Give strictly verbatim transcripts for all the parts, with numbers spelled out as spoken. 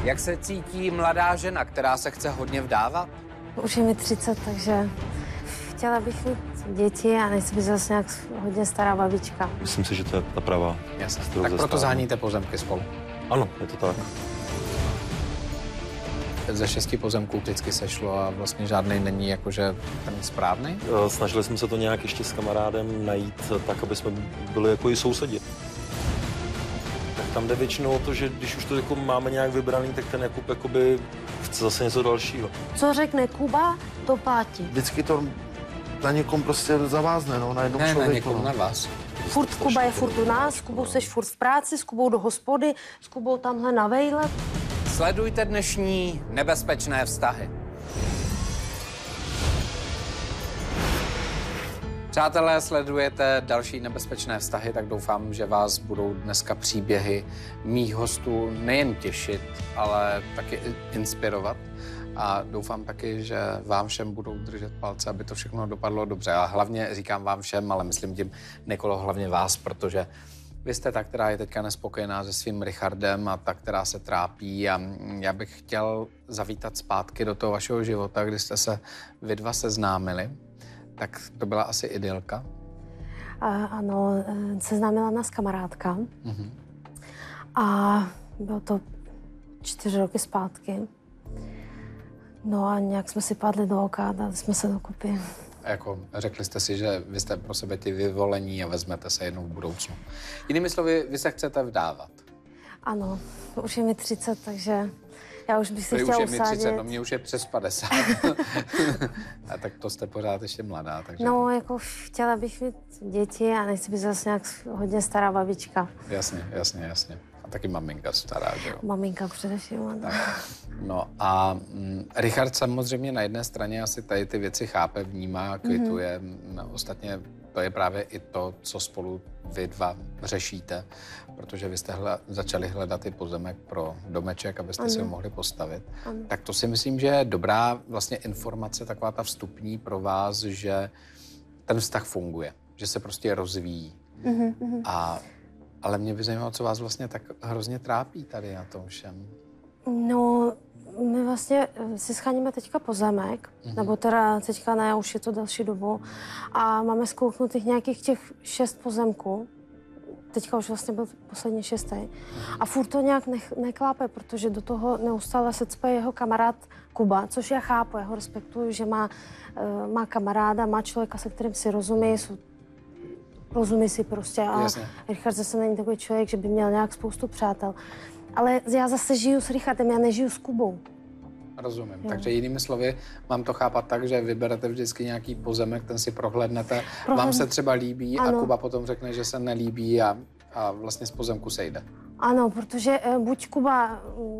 Jak se cítí mladá žena, která se chce hodně vdávat? Už je mi třicet, takže chtěla bych mít děti a nechci být zase nějak hodně stará babička. Myslím si, že to je ta pravá. Jasně. Tak proto zaháníte pozemky spolu. Ano, je to tak. Ze šesti pozemků vždycky sešlo a vlastně žádný není jakože ten správný? Snažili jsme se to nějak ještě s kamarádem najít tak, aby jsme byli jako i sousedi. Tak tam jde většinou o to, že když už to jako máme nějak vybraný, tak ten Jakub jakoby chce zase něco dalšího. Co řekne Kuba, to platí. Vždycky to na někom prostě zavázne, no, na jednom ne, člověku. Ne, někomu, na vás. Furt Kuba je furt u nás, s Kubou seš furt v práci, s Kubou do hospody, s Kubou tamhle na vejle. Sledujte dnešní nebezpečné vztahy. Přátelé, sledujete další nebezpečné vztahy, tak doufám, že vás budou dneska příběhy mých hostů nejen těšit, ale taky inspirovat. A doufám taky, že vám všem budou držet palce, aby to všechno dopadlo dobře. A hlavně říkám vám všem, ale myslím tím, Nikolo, hlavně vás, protože vy jste ta, která je teďka nespokojená se svým Richardem a ta, která se trápí. A já bych chtěl zavítat zpátky do toho vašeho života, kdy jste se vy dva seznámili. Tak to byla asi idylka? A, ano, seznámila nás kamarádka. Mm-hmm. A bylo to čtyři roky zpátky. No a nějak jsme si padli do oka a dali jsme se dokupy. A jako řekli jste si, že vy jste pro sebe ti vyvolení a vezmete se jednou v budoucnu. Jinými slovy, vy se chcete vdávat. Ano, už je mi třicet, takže já už bych si Vy chtěla už je usádět. mi třicet, no mě už je přes padesát. A tak to jste pořád ještě mladá, takže... No, jako chtěla bych mít děti a nechci být zase nějak hodně stará babička. Jasně, jasně, jasně. A taky maminka stará, že jo? Maminka především, tak. No a mm, Richard samozřejmě na jedné straně asi tady ty věci chápe, vnímá, kvituje. Mm-hmm. Ostatně to je právě i to, co spolu vy dva řešíte, protože vy jste hle, začali hledat i pozemek pro domeček, abyste ano. si ho mohli postavit. Ano. Tak to si myslím, že je dobrá vlastně informace, taková ta vstupní pro vás, že ten vztah funguje, že se prostě rozvíjí. Mm-hmm. A, ale mě by zajímalo, co vás vlastně tak hrozně trápí tady na tom všem. No, my vlastně si scháníme teďka pozemek, mm-hmm. nebo teda teďka ne, už je to delší dobu. A máme zkouknutých nějakých těch šest pozemků. Teďka už vlastně byl poslední šestý. Mm-hmm. A furt to nějak ne, neklápe, protože do toho neustále se cpe jeho kamarád Kuba, což já chápu, já ho respektuju, že má, uh, má kamaráda, má člověka, se kterým si rozumí, jsou, rozumí si prostě. A Jasně. Richard zase není takový člověk, že by měl nějak spoustu přátel. Ale já zase žiju s Richardem, já nežiju s Kubou. Rozumím. Jo. Takže jinými slovy, mám to chápat tak, že vyberete vždycky nějaký pozemek, ten si prohlédnete, Prohled... vám se třeba líbí ano. a Kuba potom řekne, že se nelíbí a, a vlastně z pozemku sejde. Ano, protože buď Kuba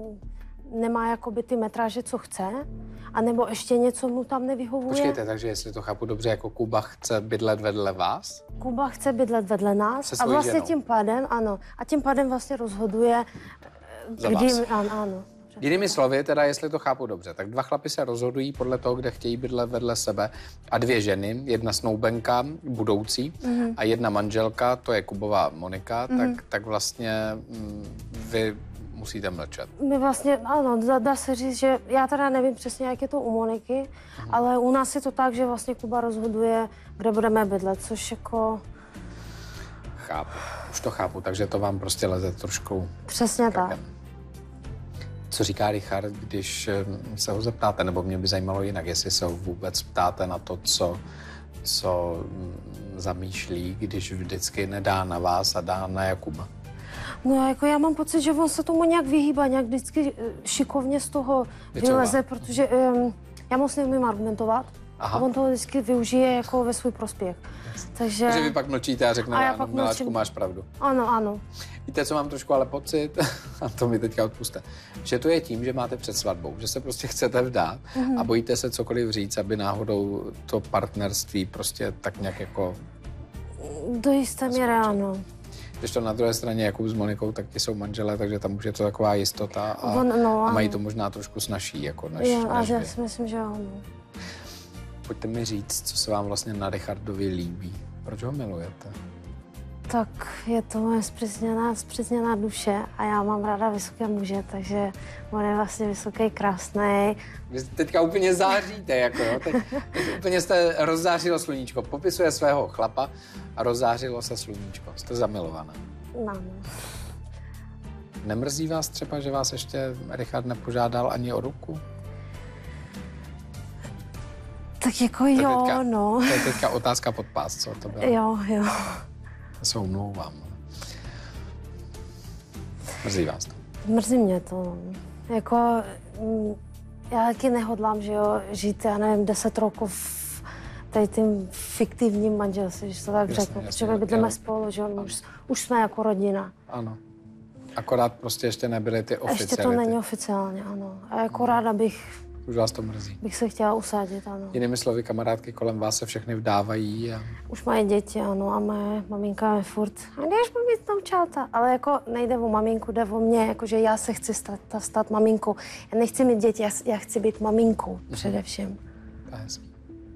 nemá jakoby ty metráže, co chce, anebo ještě něco mu tam nevyhovuje. Počkejte, takže jestli to chápu dobře, jako Kuba chce bydlet vedle vás? Kuba chce bydlet vedle nás se a vlastně ženou. tím pádem, ano, a tím pádem vlastně rozhoduje, za kdy, vás. Ano, ano. Jinými slovy, teda jestli to chápu dobře, tak dva chlapi se rozhodují podle toho, kde chtějí bydlet vedle sebe a dvě ženy, jedna snoubenka, budoucí, mm-hmm. a jedna manželka, to je Kubová Monika, mm-hmm. tak, tak vlastně mm, vy musíte mlčet. My vlastně, ano, dá, dá se říct, že já teda nevím přesně, jak je to u Moniky, mm-hmm. ale u nás je to tak, že vlastně Kuba rozhoduje, kde budeme bydlet, což jako... Chápu, už to chápu, takže to vám prostě leze trošku... Přesně krkem. tak. Co říká Richard, když se ho zeptáte, nebo mě by zajímalo jinak, jestli se ho vůbec ptáte na to, co, co zamýšlí, když vždycky nedá na vás a dá na Jakuba? No jako já mám pocit, že on se tomu nějak vyhýbá, nějak vždycky šikovně z toho vyleze, protože um, já moc neumím argumentovat. Aha. A on to vždycky využije jako ve svůj prospěch. Takže... Takže vy pak mlčíte a řeknete, a ano, miláčku, máš pravdu. Ano, ano. Víte, co mám trošku ale pocit, a to mi teďka odpuste, že to je tím, že máte před svatbou, že se prostě chcete vdát mm-hmm. a bojíte se cokoliv říct, aby náhodou to partnerství prostě tak nějak jako... Do jisté míry ano. Když to na druhé straně Jakub s Monikou, tak ti jsou manželé, takže tam už je to taková jistota a, on, no, a mají to možná trošku snazší, jako než, jo, než já vy. si myslím, že ano. Pojďte mi říct, co se vám vlastně na Richardovi líbí. Proč ho milujete? Tak je to moje zpřesněná, zpřesněná duše a já mám ráda vysoké muže, takže on je vlastně vysoký, krásný. Vy teďka úplně záříte, jako jo. Teď, teď úplně jste rozzářilo sluníčko. Popisuje svého chlapa a rozzářilo se sluníčko. Jste zamilovaná. No. Nemrzí vás třeba, že vás ještě Richard nepožádal ani o ruku? Tak jako jo, teďka, no. To je teďka otázka pod pás, co to bylo? Jo, jo. Já se omlouvám. Mrzí vás to? Mrzí mě to, no. Jako, mm, já taky nehodlám, že jo, žít, já nevím, deset roků v tady tím fiktivním manželství, že to tak Jasně, řeknu. jasně, Protože bydlíme ale- spolu, že jo, už, už jsme jako rodina. Ano. Akorát prostě ještě nebyly ty Ještě to oficiality. není oficiálně, ano. A jako ráda bych, Už vás to mrzí. bych se chtěla usadit, ano. Jinými slovy, kamarádky kolem vás se všechny vdávají a Už mají děti, ano, a moje maminka je furt, a jdeš mi být vnoučata. Ale jako nejde o maminku, jde o mě, jakože já se chci stát, stát maminkou. Já nechci mít děti, já, já chci být maminkou především. to je hezký.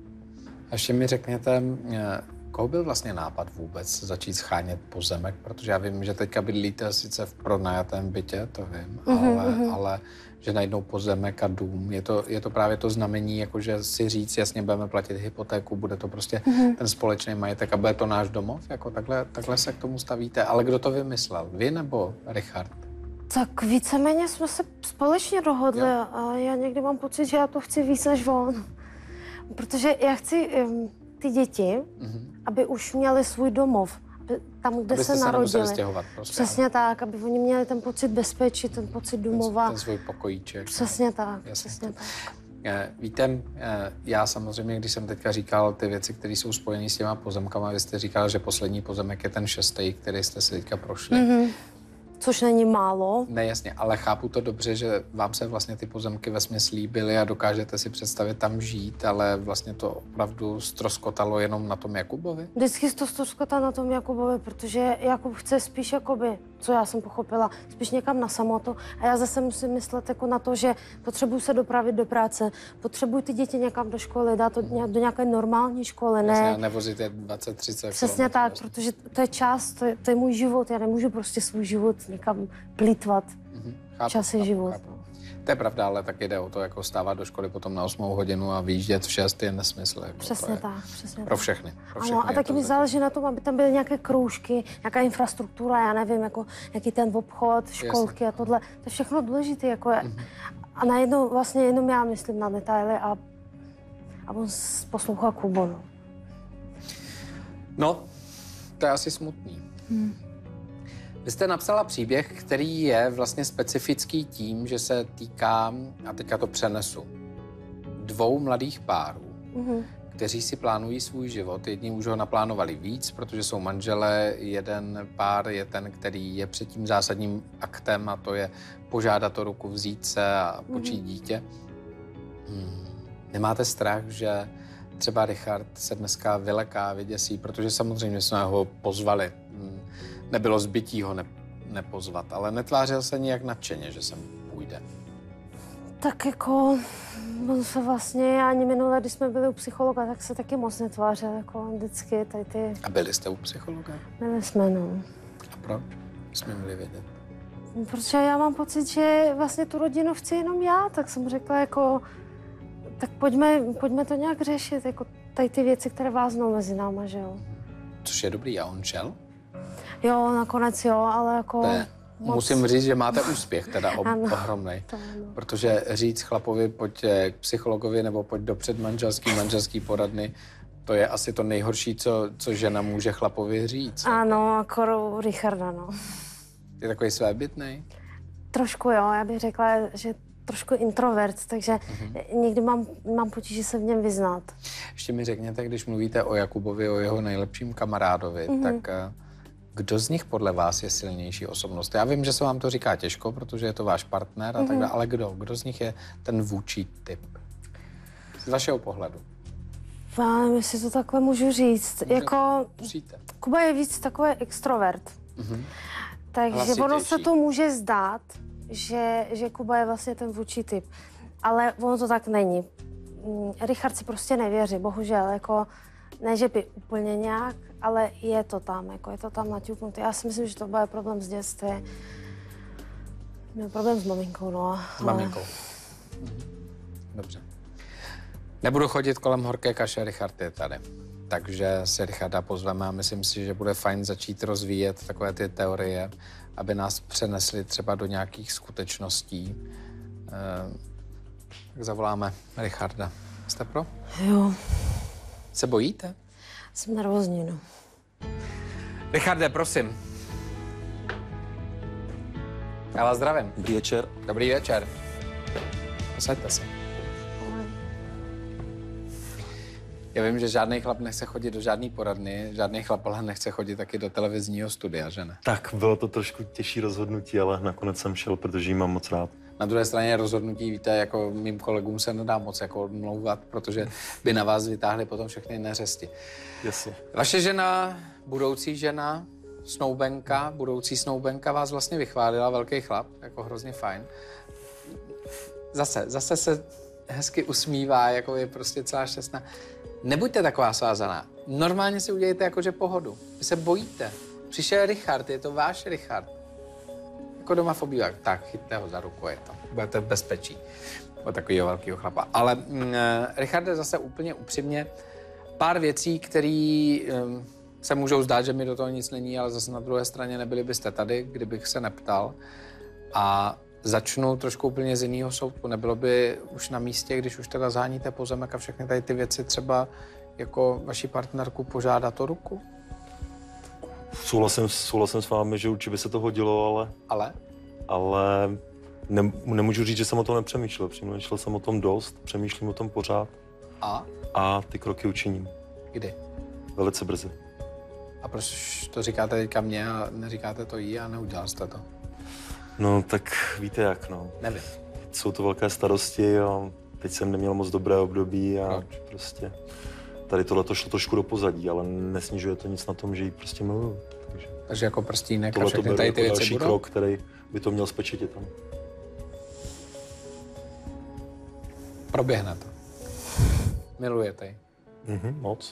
A ještě mi řekněte, eh, koho byl vlastně nápad vůbec začít schánět pozemek? Protože já vím, že teďka bydlíte sice v pronajatém bytě, to vím, Mhm, ale, ale že najdnou pozemek a dům. Je to, je to právě to znamení, jakože si říct, jasně budeme platit hypotéku, bude to prostě Mhm. ten společný majetek a bude to náš domov? Jako takhle, takhle se k tomu stavíte. Ale kdo to vymyslel? Vy nebo Richard? Tak víceméně jsme se společně dohodli Jo. a já někdy mám pocit, že já to chci víc než on. Protože já chci um, ty děti, Mhm. aby už měli svůj domov, aby tam, kde Abyste se se nemuseli narodili. stěhovat prostě. Přesně tak, aby oni měli ten pocit bezpečí, ten pocit domova. Ten, ten svůj pokojíček. Přesně tak, Jasně. přesně tak. Eh, Víte, eh, já samozřejmě, když jsem teďka říkal ty věci, které jsou spojené s těma pozemkama, vy jste říkal, že poslední pozemek je ten šestý, který jste si teďka prošli. Mhm. Což není málo. Ne, jasně, ale chápu to dobře, že vám se vlastně ty pozemky vesměs líbily a dokážete si představit tam žít, ale vlastně to opravdu ztroskotalo jenom na tom Jakubovi? Vždycky to ztroskotá na tom Jakubovi, protože Jakub chce spíš jakoby, co já jsem pochopila, spíš někam na samotu a já zase musím myslet jako na to, že potřebuji se dopravit do práce, potřebuji ty děti někam do školy, dát to ně- do nějaké normální školy, Jasně, ne? a nevozit je dvacet třicet Přesně tak, protože to je čas, to je, to je můj život, já nemůžu prostě svůj život někam plýtvat. Mhm, chápu, Čas je chápu, život. chápu. To je pravda, ale taky jde o to, jako stávat do školy potom na osmou hodinu a vyjíždět v šest je nesmysl. Jako Přesně to je tak, přesně Pro tak. všechny. Pro všechny Ano, a je taky to mi zatím. záleží na tom, aby tam byly nějaké kroužky, nějaká infrastruktura, já nevím, jako jaký ten obchod, školky a tohle. To je všechno důležité. Jako je. Mhm. A najednou vlastně jenom já myslím na detaily a, a on s- poslouchá Kubo. No. No, to je asi smutný. Hmm. Vy jste napsala příběh, který je vlastně specifický tím, že se týká, a teďka to přenesu, dvou mladých párů, Mhm. kteří si plánují svůj život. Jedni už ho naplánovali víc, protože jsou manželé. Jeden pár je ten, který je před tím zásadním aktem a to je požádat o ruku, vzít se a počít dítě. Hmm. Nemáte strach, že třeba Richard se dneska vyleká, vyděsí, protože samozřejmě jsme ho pozvali. Hmm. Nebylo zbytí ho ne- nepozvat, ale netvářil se nijak nadšeně, že sem půjde. Tak jako, on se vlastně, ani minule, když jsme byli u psychologa, tak se taky moc netvářil, jako vždycky, tady ty, A byli jste u psychologa? byli jsme, no. A proč? Jsme měli vědět. Protože já mám pocit, že vlastně tu rodinu chci jenom já, tak jsem řekla jako, tak pojďme, pojďme to nějak řešit, jako tady ty věci, které váznou mezi náma, že jo. Což je dobrý. A on šel? Jo, nakonec jo, ale jako... To je, moc- musím říct, že máte úspěch, teda ob, Ano. ohromnej. To ano. Protože říct chlapovi, pojď eh, k psychologovi nebo pojď do předmanželský, manželský poradny, to je asi to nejhorší, co, co žena může chlapovi říct. Ano, jako u Richarda, no. Je takový svébytnej. Trošku jo, já bych řekla, že trošku introvert, takže Mhm. někdy mám, mám potíže se v něm vyznat. Ještě mi řekněte, když mluvíte o Jakubovi, o jeho nejlepším kamarádovi, Mhm. tak eh, kdo z nich podle vás je silnější osobnost? Já vím, že se vám to říká těžko, protože je to váš partner a tak Mhm. dále, ale kdo? Kdo z nich je ten vůči typ? Z vašeho pohledu. Já nevím, jestli to takhle můžu říct. Můžete. Jako, Přijďte. Kuba je víc takový extrovert. Mhm. Takže Hlasitější. ono se to může zdát, že, že Kuba je vlastně ten vůči typ. Ale ono to tak není. Mm, Richard si prostě nevěří, bohužel. Jako, ne, že by úplně nějak, ale je to tam, jako je to tam naťuknuté. Já si myslím, že to bude problém z dětství. Měl problém s maminkou, no. S maminkou. Mhm. Dobře. Nebudu chodit kolem horké kaše, Richard je tady. Takže si Richarda pozveme a myslím si, že bude fajn začít rozvíjet takové ty teorie, aby nás přenesli třeba do nějakých skutečností. E, tak zavoláme Richarda. Jste pro? Jo. Se bojíte? Jsem nervózní, no. Richarde, prosím. Já vás zdravím. Dobrý večer. Dobrý večer. Posaďte se. Já vím, že žádný chlap nechce chodit do žádné poradny, žádný chlap ale nechce chodit taky do televizního studia, že ne? Tak, bylo to trošku těžší rozhodnutí, ale nakonec jsem šel, protože jí mám moc rád. Na druhé straně rozhodnutí, víte, jako mým kolegům se nedá moc jako odmlouvat, protože by na vás vytáhli potom všechny neřesti. Jasně. Vaše žena, budoucí žena, snoubenka, budoucí snoubenka vás vlastně vychválila, velký chlap, jako hrozně fajn. Zase, zase se hezky usmívá, jako je prostě celá šťastná. Nebuďte taková svázaná. Normálně si udělejte jakože pohodu. Vy se bojíte. Přišel Richard, je to váš Richard. Jako doma v obývák. Tak, chyťte ho za ruku, je to. Budete v bezpečí. Od takového velkého chlapa. Ale mm, Richarde, zase úplně upřímně, pár věcí, které um, se můžou zdát, že mi do toho nic není, ale zase na druhé straně nebyli byste tady, kdybych se neptal. A začnu trošku úplně z jiného soudku. Nebylo by už na místě, když už teda zháníte pozemek a všechny tady ty věci, třeba jako vaši partnerku požádat o ruku? Souhlasím, souhlasím s vámi, že určitě by se to hodilo, ale... Ale? Ale ne, nemůžu říct, že jsem o tom nepřemýšlel. Přemýšlel jsem o tom dost, přemýšlím o tom pořád. A? A ty kroky učiním. Kdy? Velice brzy. A proč to říkáte teďka mně a neříkáte to jí a neudělal jste to? No, tak víte jak, no. Nevím. Jsou to velké starosti a teď jsem neměl moc dobré období a Proč? prostě tady tohle to šlo trošku do pozadí, ale nesnižuje to nic na tom, že ji prostě miluju. Takže Takže jako prstínek a tohle to všechny beru tady jako ty věci další budou? krok, který by to měl spečetit tam. Proběhne to. Milujete ji. Mhm, moc.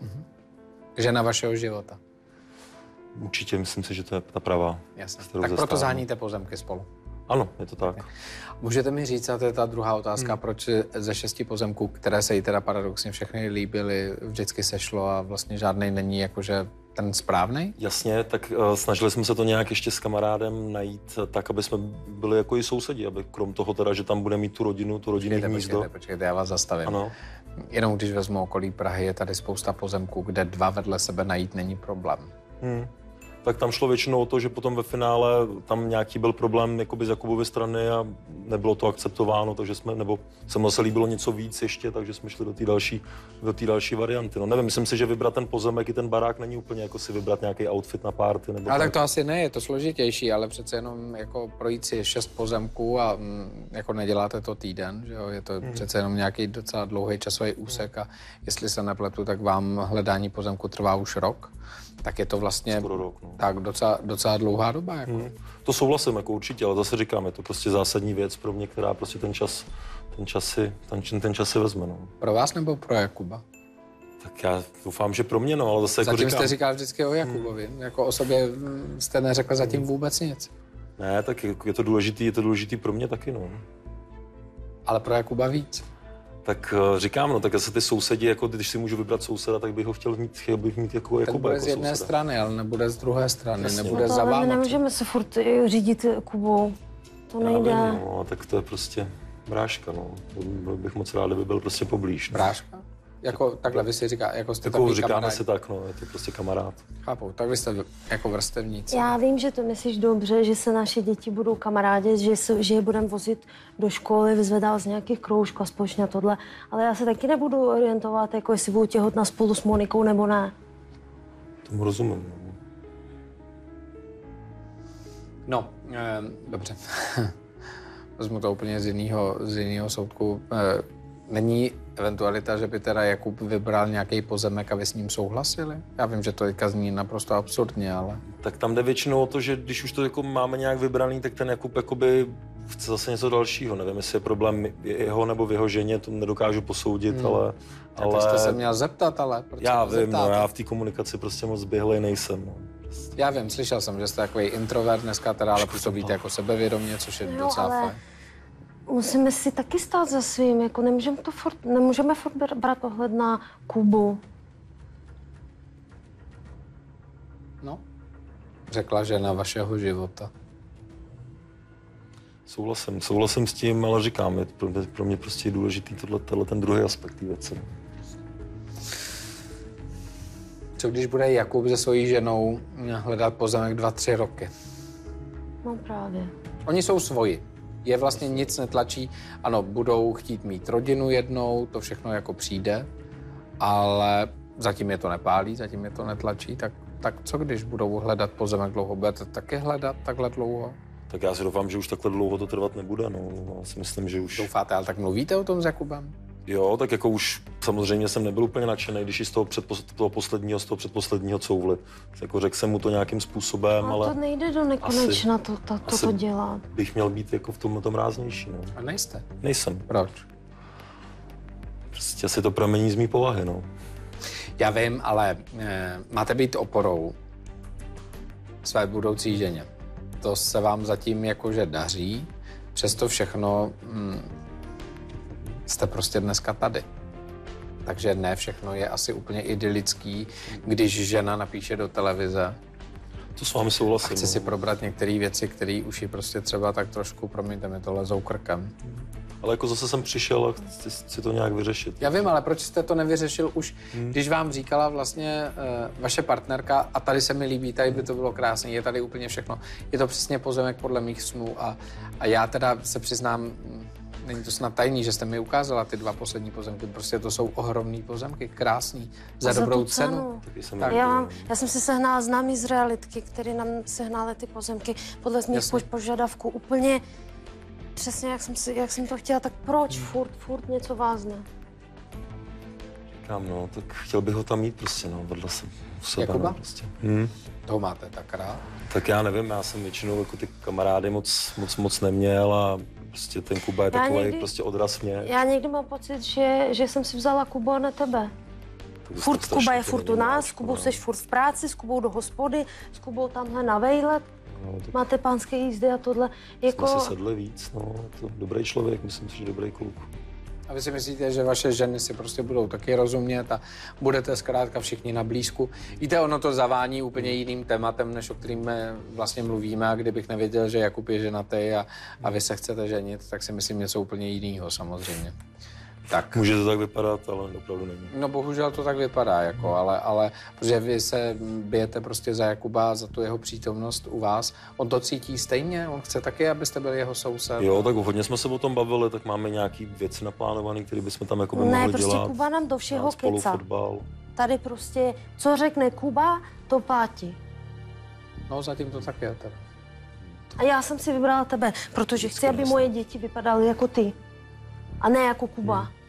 Žena vašeho života. Určitě myslím si, že to je ta pravá. Jasně. s kterou Tak proto zastávám. zháníte pozemky spolu. Ano, je to tak. Můžete mi říct, a to je ta druhá otázka, Hmm. proč ze šesti pozemků, které se jí teda paradoxně všechny líbily, vždycky sešlo a vlastně žádnej není jakože ten správnej? Jasně, tak uh, snažili jsme se to nějak ještě s kamarádem najít tak, aby jsme byli jako i sousedi, aby krom toho teda, že tam bude mít tu rodinu, tu rodinný Počkejte, hnízdo. počkejte, počkejte, já vás zastavím. Ano. Jenom když vezmu okolí Prahy, je tady spousta pozemků, kde dva vedle sebe najít není problém. Hmm. Tak tam šlo většinou o to, že potom ve finále tam nějaký byl problém jakoby z Jakubovy strany a nebylo to akceptováno, takže jsme, nebo se mu se líbilo něco víc ještě, takže jsme šli do té další, do té další varianty. No nevím, myslím si, že vybrat ten pozemek i ten barák není úplně jako si vybrat nějaký outfit na party nebo Ale tak to asi ne, je to složitější, ale přece jenom jako projít si šest pozemků a mm, jako neděláte to týden, že jo, je to hmm. přece jenom nějaký docela dlouhý časový úsek a jestli se nepletu, tak vám hledání pozemku trvá už rok, tak je to vlastně skoro rok, no. tak docela, docela dlouhá doba. Jako. Hmm. To souhlasím jako určitě, ale zase říkám, je to prostě zásadní věc pro mě, která prostě ten čas, ten čas si, ten, ten čas si vezme. No. Pro vás nebo pro Jakuba? Tak já doufám, že pro mě, no, ale zase Zatím jako říkám. jste říkal vždycky o Jakubovi, hmm. jako o sobě mm, jste neřekl zatím vůbec nic. Ne, tak je, je to důležitý, je to důležitý pro mě taky, no. Ale pro Jakuba víc. Tak uh, říkám, no, tak zase ty sousedi, jako když si můžu vybrat souseda, tak bych ho chtěl mít, chtěl bych mít jako Ten Jakuba bude jako z jedné souseda. strany, ale nebude z druhé strany, Jasně. nebude No to za ale my váma. nemůžeme se furt eh, řídit Kubou. To Já nejde. vím, no, tak to je prostě bráška, no. Byl bych moc rád, kdyby byl prostě poblíž. No. Bráška? Jako takhle vy si říká, jako jste Jako takový říkáme kamarád. si tak, no, je to prostě kamarád. Chápu, tak vy jste jako vrstevníci. Já vím, že to myslíš dobře, že se naše děti budou kamarádět, že, se, že je budeme vozit do školy, vyzvedat z nějakých kroužků a společně tohle. Ale já se taky nebudu orientovat, jako jestli budu těhotná spolu s Monikou nebo ne. Tomu rozumím, no. No, eh, dobře. Vezmu to úplně z jiného, z jiného soudku. Eh, není eventualita, že by teda Jakub vybral nějaký pozemek a vy s ním souhlasili? Já vím, že to teďka zní naprosto absurdně, ale... Tak tam jde většinou o to, že když už to jako máme nějak vybraný, tak ten Jakub jakoby chce zase něco dalšího. Nevím, jestli je problém jeho nebo v jeho ženě, to nedokážu posoudit, hmm. ale... ale... Tak jste se měl zeptat, ale... Proč já vím, no, já v té komunikaci prostě moc běhlej nejsem. No. Já vím, slyšel jsem, že jste takový introvert dneska, teda ale působíte jako sebevědomě, což je no, docela ale... fajn. Musíme si taky stát za svým, jako nemůžeme to furt, nemůžeme furt brát ohled na Kubu. No, řekla žena vašeho života. Souhlasím, souhlasím s tím, ale říkám, je pro mě, pro mě prostě důležitý tohle, tohle ten druhý aspekt té věci. Co když bude Jakub se svojí ženou hledat pozemek dva, tři roky? No právě. Oni jsou svoji. Je vlastně nic netlačí. Ano, budou chtít mít rodinu jednou, to všechno jako přijde, ale zatím je to nepálí, zatím je to netlačí, tak, tak co když budou hledat pozemek dlouho? Budete taky hledat takhle dlouho? Tak já si doufám, že už takhle dlouho to trvat nebude, no. Já si myslím, že už... Doufáte, ale tak mluvíte o tom s Jakubem? Jo, tak jako už samozřejmě jsem nebyl úplně nadšený, když i z toho, předpos, toho posledního, z toho předposledního couvli. Jako řekl jsem mu to nějakým způsobem, ale... ale... to nejde do nekonečna to, to, to, to dělat. Bych měl být jako v tom, tom ráznější, no. A nejste? Nejsem. Proč? Prostě asi to pramení z mý povahy, no. Já vím, ale e, máte být oporou své budoucí ženě. To se vám zatím jakože daří, přesto všechno hm, jste prostě dneska tady. Takže ne všechno je asi úplně idylický, když žena napíše do televize. To s vámi souhlasím. A chce si probrat některé věci, které už ji prostě třeba tak trošku, promiňte mi to, lezou krkem. Ale jako zase jsem přišel a chci si to nějak vyřešit. Já vím, ale proč jste to nevyřešil už, hmm. když vám říkala vlastně uh, vaše partnerka, a tady se mi líbí, tady by to bylo krásné, je tady úplně všechno. Je to přesně pozemek podle mých snů a, a já teda se přiznám, není to snad tajný, že jste mi ukázala ty dva poslední pozemky, prostě to jsou ohromný pozemky, krásný, za, za dobrou cenu. cenu. Tak, já, mám, já jsem si sehnala známý z realitky, který nám sehnály ty pozemky podle mých požadavků úplně přesně, jak jsem, si, jak jsem to chtěla, tak proč hmm. furt, furt něco vázne? Říkám, no, tak chtěl bych ho tam mít prostě, no, vedle jsem u sebe, Jakuba? No, prostě. Hmm. Toho máte tak rád? Tak já nevím, já jsem většinou jako ty kamarády moc, moc, moc neměl a prostě ten Kuba je takový někdy, prostě odraz mě. Já někdy mám pocit, že, že jsem si vzala Kubu a ne tebe. Furt Kuba je furt u nás, s Kubou seš furt v práci, s Kubou do hospody, s Kubou tamhle na vejlet. No, máte pánské jízdy a tohle. Jako... Jsme si sedli víc, no, to dobrý člověk, myslím si, že dobrý kluk. A vy si myslíte, že vaše ženy si prostě budou taky rozumět a budete zkrátka všichni na blízku? Víte, ono to zavání úplně jiným tématem, než o kterým vlastně mluvíme, a kdybych nevěděl, že Jakub je ženatý a, a vy se chcete ženit, tak si myslím něco úplně jiného samozřejmě. Tak. Může to tak vypadat, ale opravdu není. No bohužel to tak vypadá, jako, ale, ale protože vy se bijete prostě za Jakuba, za tu jeho přítomnost u vás. On to cítí stejně? On chce taky, abyste byli jeho soused? Jo, tak hodně jsme se o tom bavili, tak máme nějaký věci naplánované, které bychom tam jako by mohli ne, prostě dělat. Kuba nám do všeho keca. Fotbal. Tady prostě, co řekne Kuba, to platí. No zatím to tak je. Tak. A já jsem si vybrala tebe, protože chci, aby moje děti vypadaly jako ty. A ne jako Kuba. Hmm.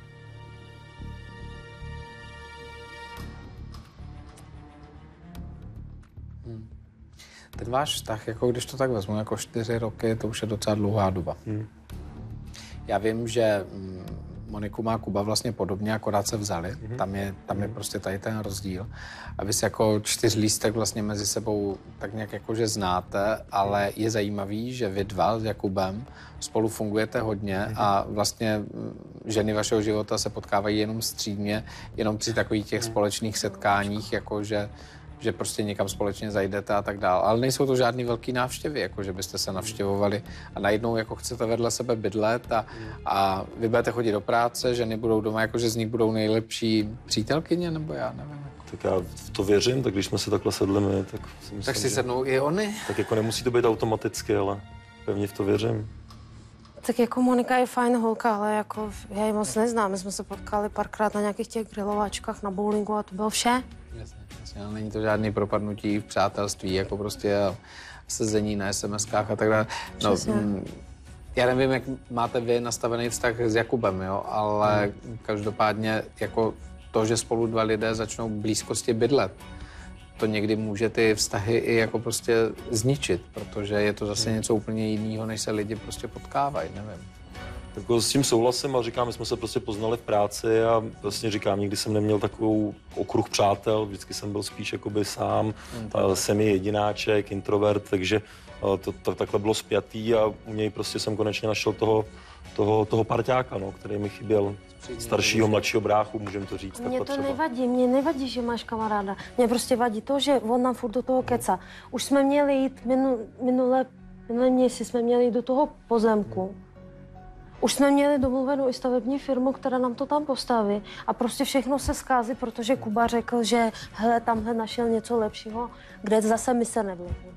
Ten váš vztah, jako když to tak vezmu, jako čtyři roky, to už je docela dlouhá doba. Hmm. Já vím, že Moniku má Kuba vlastně podobně, akorát se vzali. Hmm. Tam je, tam je prostě tady ten rozdíl. A vy se jako čtyřlístek vlastně mezi sebou tak nějak jakože znáte, ale je zajímavý, že vy dva s Jakubem spolu fungujete hodně hmm. a vlastně ženy vašeho života se potkávají jenom střídmě, jenom při takových těch společných setkáních, jakože že prostě někam společně zajdete a tak dál. Ale nejsou to žádný velký návštěvy, jako že byste se navštěvovali a najednou jako chcete vedle sebe bydlet a, a vy budete chodit do práce, ženy budou doma, jakože z nich budou nejlepší přítelkyně, nebo já nevím. Jako. Tak já v to věřím, tak když jsme si takhle sedli my, tak si myslím, tak si sednou i oni? Tak jako nemusí to být automaticky, ale pevně v to věřím. Tak jako Monika je fajn holka, ale jako já ji moc neznám. My jsme se potkali párkrát na nějakých těch grilovačkách na bowlingu a to bylo vše. Jasně, jasně, ale není to žádný propadnutí v přátelství, jako prostě sezení na es em eskách a tak dále. No, m, já nevím, jak máte vy nastavený vztah s Jakubem, jo, ale hmm. každopádně jako to, že spolu dva lidé začnou v blízkosti bydlet, to někdy může ty vztahy i jako prostě zničit, protože je to zase něco úplně jiného, než se lidi prostě potkávají, nevím. Jako s tím souhlasím a říkám, my jsme se prostě poznali v práci a vlastně říkám, nikdy jsem neměl takovou okruh přátel, vždycky jsem byl spíš jakoby sám, jsem je jedináček, introvert, takže to, to takhle bylo spjatý a u něj prostě jsem konečně našel toho, toho, toho parťáka, no, který mi chyběl. Staršího, mladšího bráchu, můžeme to říct. Mně to třeba. nevadí, mně nevadí, že máš kamaráda. Mně prostě vadí to, že on nám furt do toho keca. Už jsme měli jít, minu, minule, minulé měsíc jsme měli jít do toho pozemku. Už jsme měli domluvenou i stavební firmu, která nám to tam postaví a prostě všechno se zkází, protože Kuba řekl, že hele, tamhle našel něco lepšího, kde zase my se nevlivíme.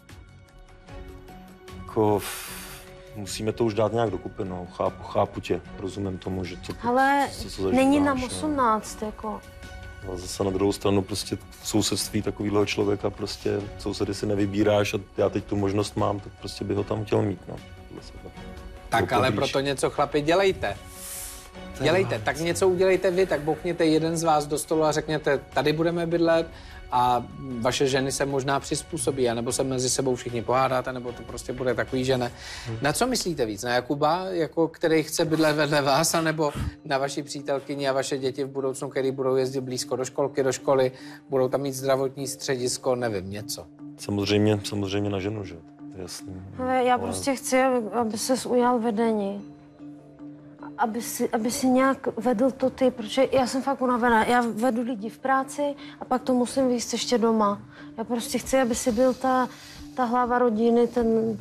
Jako, musíme to už dát nějak dokupy, no. Chápu, chápu tě, rozumím tomu, že to... Ale co, co zažíváš, není nám no. osmnáct, jako. A zase na druhou stranu prostě v sousedství takovýhleho člověka prostě sousedy si nevybíráš a já teď tu možnost mám, tak prostě bych ho tam chtěl mít, no. Tak ale proto něco, chlapi, dělejte. Dělejte, tak něco udělejte vy, tak bouchněte jeden z vás do stolu a řekněte, tady budeme bydlet a vaše ženy se možná přizpůsobí, anebo se mezi sebou všichni pohádáte, nebo to prostě bude takový, že ne. Na co myslíte víc? Na Jakuba, jako který chce bydlet vedle vás, anebo na vaši přítelkyni a vaše děti v budoucnu, který budou jezdit blízko do školky, do školy, budou tam mít zdravotní středisko, nevím, něco. Samozřejmě, samozřejmě na ženu, že? Jasný. Ale já prostě chci, aby, aby ses ujal vedení. Aby si, aby si nějak vedl to ty, protože já jsem fakt unavená. Já vedu lidi v práci a pak to musím víc ještě doma. Já prostě chci, aby si byl ta, ta hlava rodiny, ten,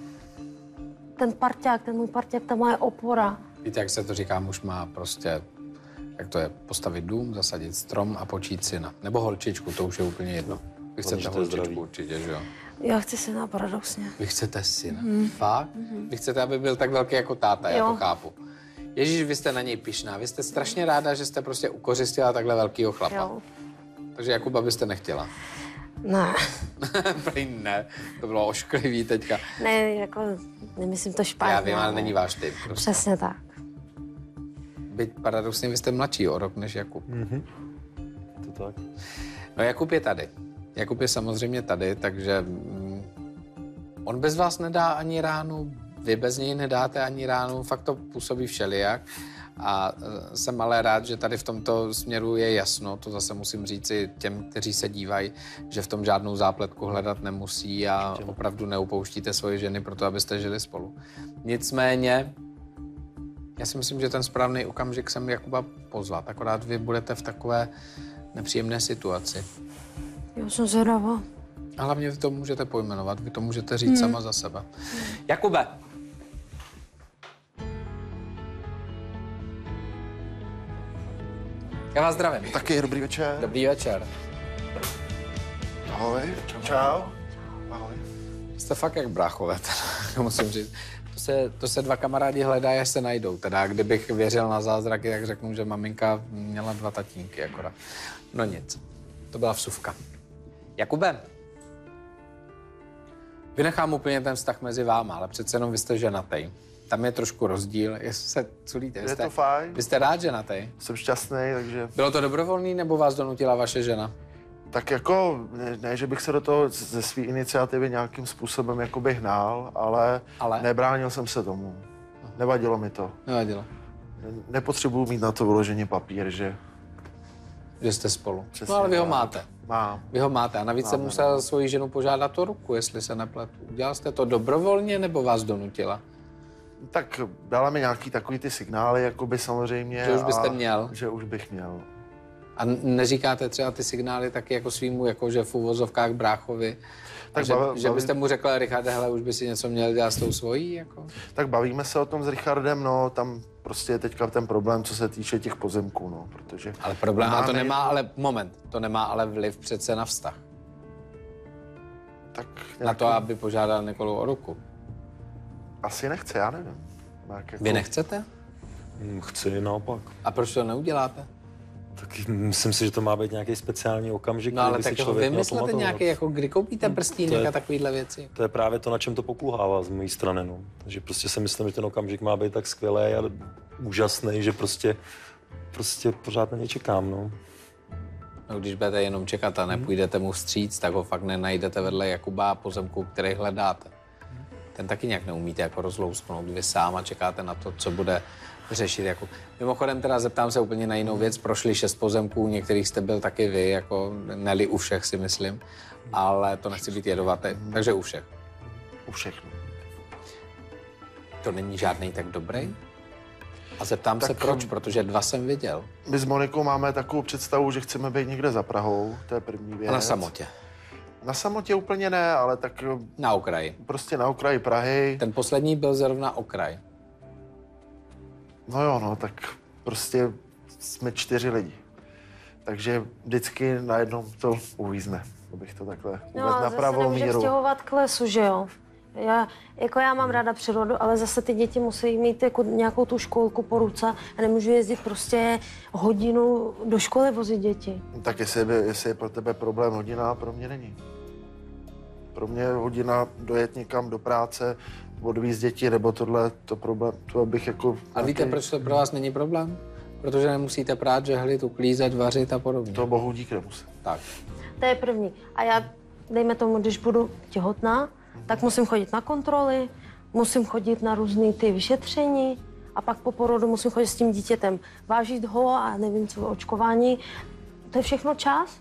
ten parťák, ten můj parťák, ta moje opora. Víte, jak se to říká, muž má prostě, jak to je, postavit dům, zasadit strom a počít syna. Nebo holčičku, to už je úplně jedno. Vy chcete holčičku určitě, že jo? Já chci syna, paradoxně. Vy chcete syna? Mm. Fakt? Mm. Vy chcete, aby byl tak velký jako táta, já jo. to chápu. Ježíš, vy jste na něj pyšná. Vy jste strašně ráda, že jste prostě ukořistila takhle velkýho chlapa. Jo. Takže Jakuba byste nechtěla. Ne. Prý ne, to bylo ošklivý teďka. Ne, jako, nemyslím to špatně. Já vím, ale není váš typ. Prostě. Přesně tak. Byť paradoxně, vy jste mladší o rok než Jakub. Mm-hmm. To tak. No Jakub je tady. Jakub je samozřejmě tady, takže mm, on bez vás nedá ani ránu, vy bez něj nedáte ani ránu, fakt to působí všelijak. A uh, jsem ale rád, že tady v tomto směru je jasno, to zase musím říci těm, kteří se dívají, že v tom žádnou zápletku hledat nemusí a Čím? opravdu neupouštíte svoje ženy proto, abyste žili spolu. Nicméně, já si myslím, že ten správný okamžik jsem Jakuba pozvat, akorát vy budete v takové nepříjemné situaci. Já jsem zvědavá. A hlavně vy to můžete pojmenovat, vy to můžete říct hmm. sama za sebe. Jakube! Já vás zdravím. Taky, dobrý večer. Dobrý večer. Ahoj. Čau. Čau. Ahoj. Jste fakt jak bráchové, teda, musím říct. To se, to se dva kamarádi hledají, až se najdou. Teda, kdybych věřil na zázraky, tak řeknu, že maminka měla dva tatínky akorát. No nic, to byla vsuvka. Jakube, vynechám úplně ten vztah mezi váma, ale přece jenom vy jste ženatej. Tam je trošku rozdíl, jestli se culíte. Je to fajn. Vy jste rád ženatej? Jsem šťastný, takže... Bylo to dobrovolný, nebo vás donutila vaše žena? Tak jako, ne, ne že bych se do toho ze své iniciativy nějakým způsobem jakoby hnal, ale, ale nebránil jsem se tomu. Nevadilo mi to. Nevadilo. Ne, nepotřebuju mít na to vyloženě papír, že... Že jste spolu. Přesně, no ale vy ho tak. máte. Mám. Vy ho máte a navíc Máme, jsem musel no. svoji ženu požádat o ruku, jestli se nepletu. Udělal jste to dobrovolně, nebo vás donutila? Tak dala mi nějaký takový ty signály, jakoby samozřejmě. Že už byste a, měl? Že už bych měl. A neříkáte třeba ty signály taky jako svýmu, jako že v uvozovkách bráchovi, Tak že, baví, že byste mu řekla, Richarde, hele, už by si něco měl dělat s tou svojí, jako? Tak bavíme se o tom s Richardem, no, tam prostě je teďka ten problém, co se týče těch pozemků, no, protože... Ale problém, máme... a to nemá ale, moment, to nemá ale vliv přece na vztah. Tak nějaký... Na to, aby požádal Nikolu o ruku. Asi nechce, já nevím. Jak jako... Vy nechcete? Chci naopak. A proč to neuděláte? Tak myslím si, že to má být nějaký speciální okamžik, No ale kdy by tak si člověk měl vymyslete pamatovat. nějaký, jako kdy koupíte prstínek a takovýhle věci? To je právě to, na čem to pokulhává z mojí strany, no. Takže prostě si myslím, že ten okamžik má být tak skvělý a úžasný, že prostě, prostě pořád na něj čekám, no. No, když budete jenom čekat a nepůjdete mu vstříc, tak ho fakt nenajdete vedle Jakuba a pozemku, který hledáte. Ten taky nějak neumíte jako rozlousknout vy sám a čekáte na to, co bude řešit. Jako. Mimochodem teda zeptám se úplně na jinou věc. Prošli šest pozemků, některých jste byl taky vy, jako neli u všech si myslím, ale to nechci být jedovatý, takže u všech. U všech. To není žádný tak dobrý? A zeptám tak se proč, protože dva jsem viděl. My s Monikou máme takovou představu, že chceme být někde za Prahou, to je první věc. A na samotě? Na samotě úplně ne, ale tak... Na okraji? Prostě na okraji Prahy. Ten poslední byl zrovna okraj. No jo, no, tak prostě jsme čtyři lidi. Takže vždycky na jednom to uvízne, abych to takhle no, uvedl na pravou míru. No, zase stěhovat k lesu, že jo? Já, jako já mám ráda přírodu, ale zase ty děti musí mít jako nějakou tu školku po ruce a nemůžu jezdit prostě hodinu do školy vozit děti. Tak jestli je, jestli je pro tebe problém hodina, pro mě není. Pro mě hodina dojet někam do práce, odvízt děti, nebo tohle, to problém, to bych jako... A víte, nějaký... proč to pro vás není problém? Protože nemusíte prát, žehlit, uklízet, vařit a podobně. To bohu dík nemusím. Tak. To je první. A já, dejme tomu, když budu těhotná, tak musím chodit na kontroly, musím chodit na různé ty vyšetření a pak po porodu musím chodit s tím dítětem, vážit ho a nevím co, očkování. To je všechno čas?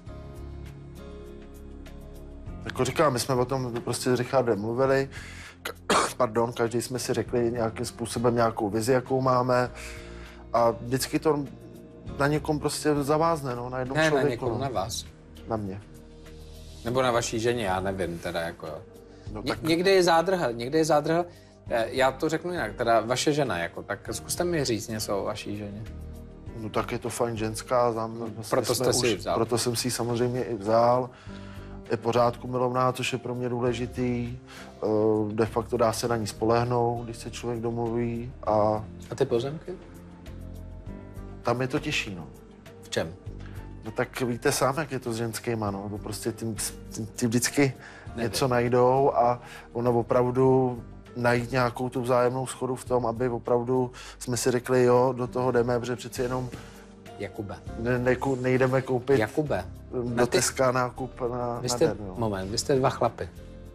Jako říkám, my jsme o tom prostě s Richardem mluvili, pardon, každý jsme si řekli nějakým způsobem nějakou vizi, jakou máme a vždycky to na někom prostě zavázne, no, na jednom ne, člověku. Ne, na někom, na vás. Na mě. Nebo na vaší ženě, já nevím teda jako... No, Ně, tak... Někde je zádrhel, někde je zádrhel. Já to řeknu jinak, teda vaše žena, jako, tak zkuste mi říct něco o vaší ženě. No tak je to fajn ženská, znám, no, proto jste si ji vzal. Proto jsem si ji samozřejmě i vzal. Je pořádku milovná, což je pro mě důležitý. De facto dá se na ní spolehnout, když se člověk domluví. A, a ty pozemky? Tam je to těžší, no. V čem? No tak víte sám, jak je to s ženskýma, no. To prostě tím, tím, tím vždycky Nevím. něco najdou a ono opravdu najít nějakou tu vzájemnou shodu v tom, aby opravdu jsme si řekli, jo, do toho jdeme, protože přeci jenom Jakube. Ne, ne, nejdeme koupit Jakube. do ty... Teska nákup na, vy jste, na den. Jo. Moment, vy jste dva chlapy.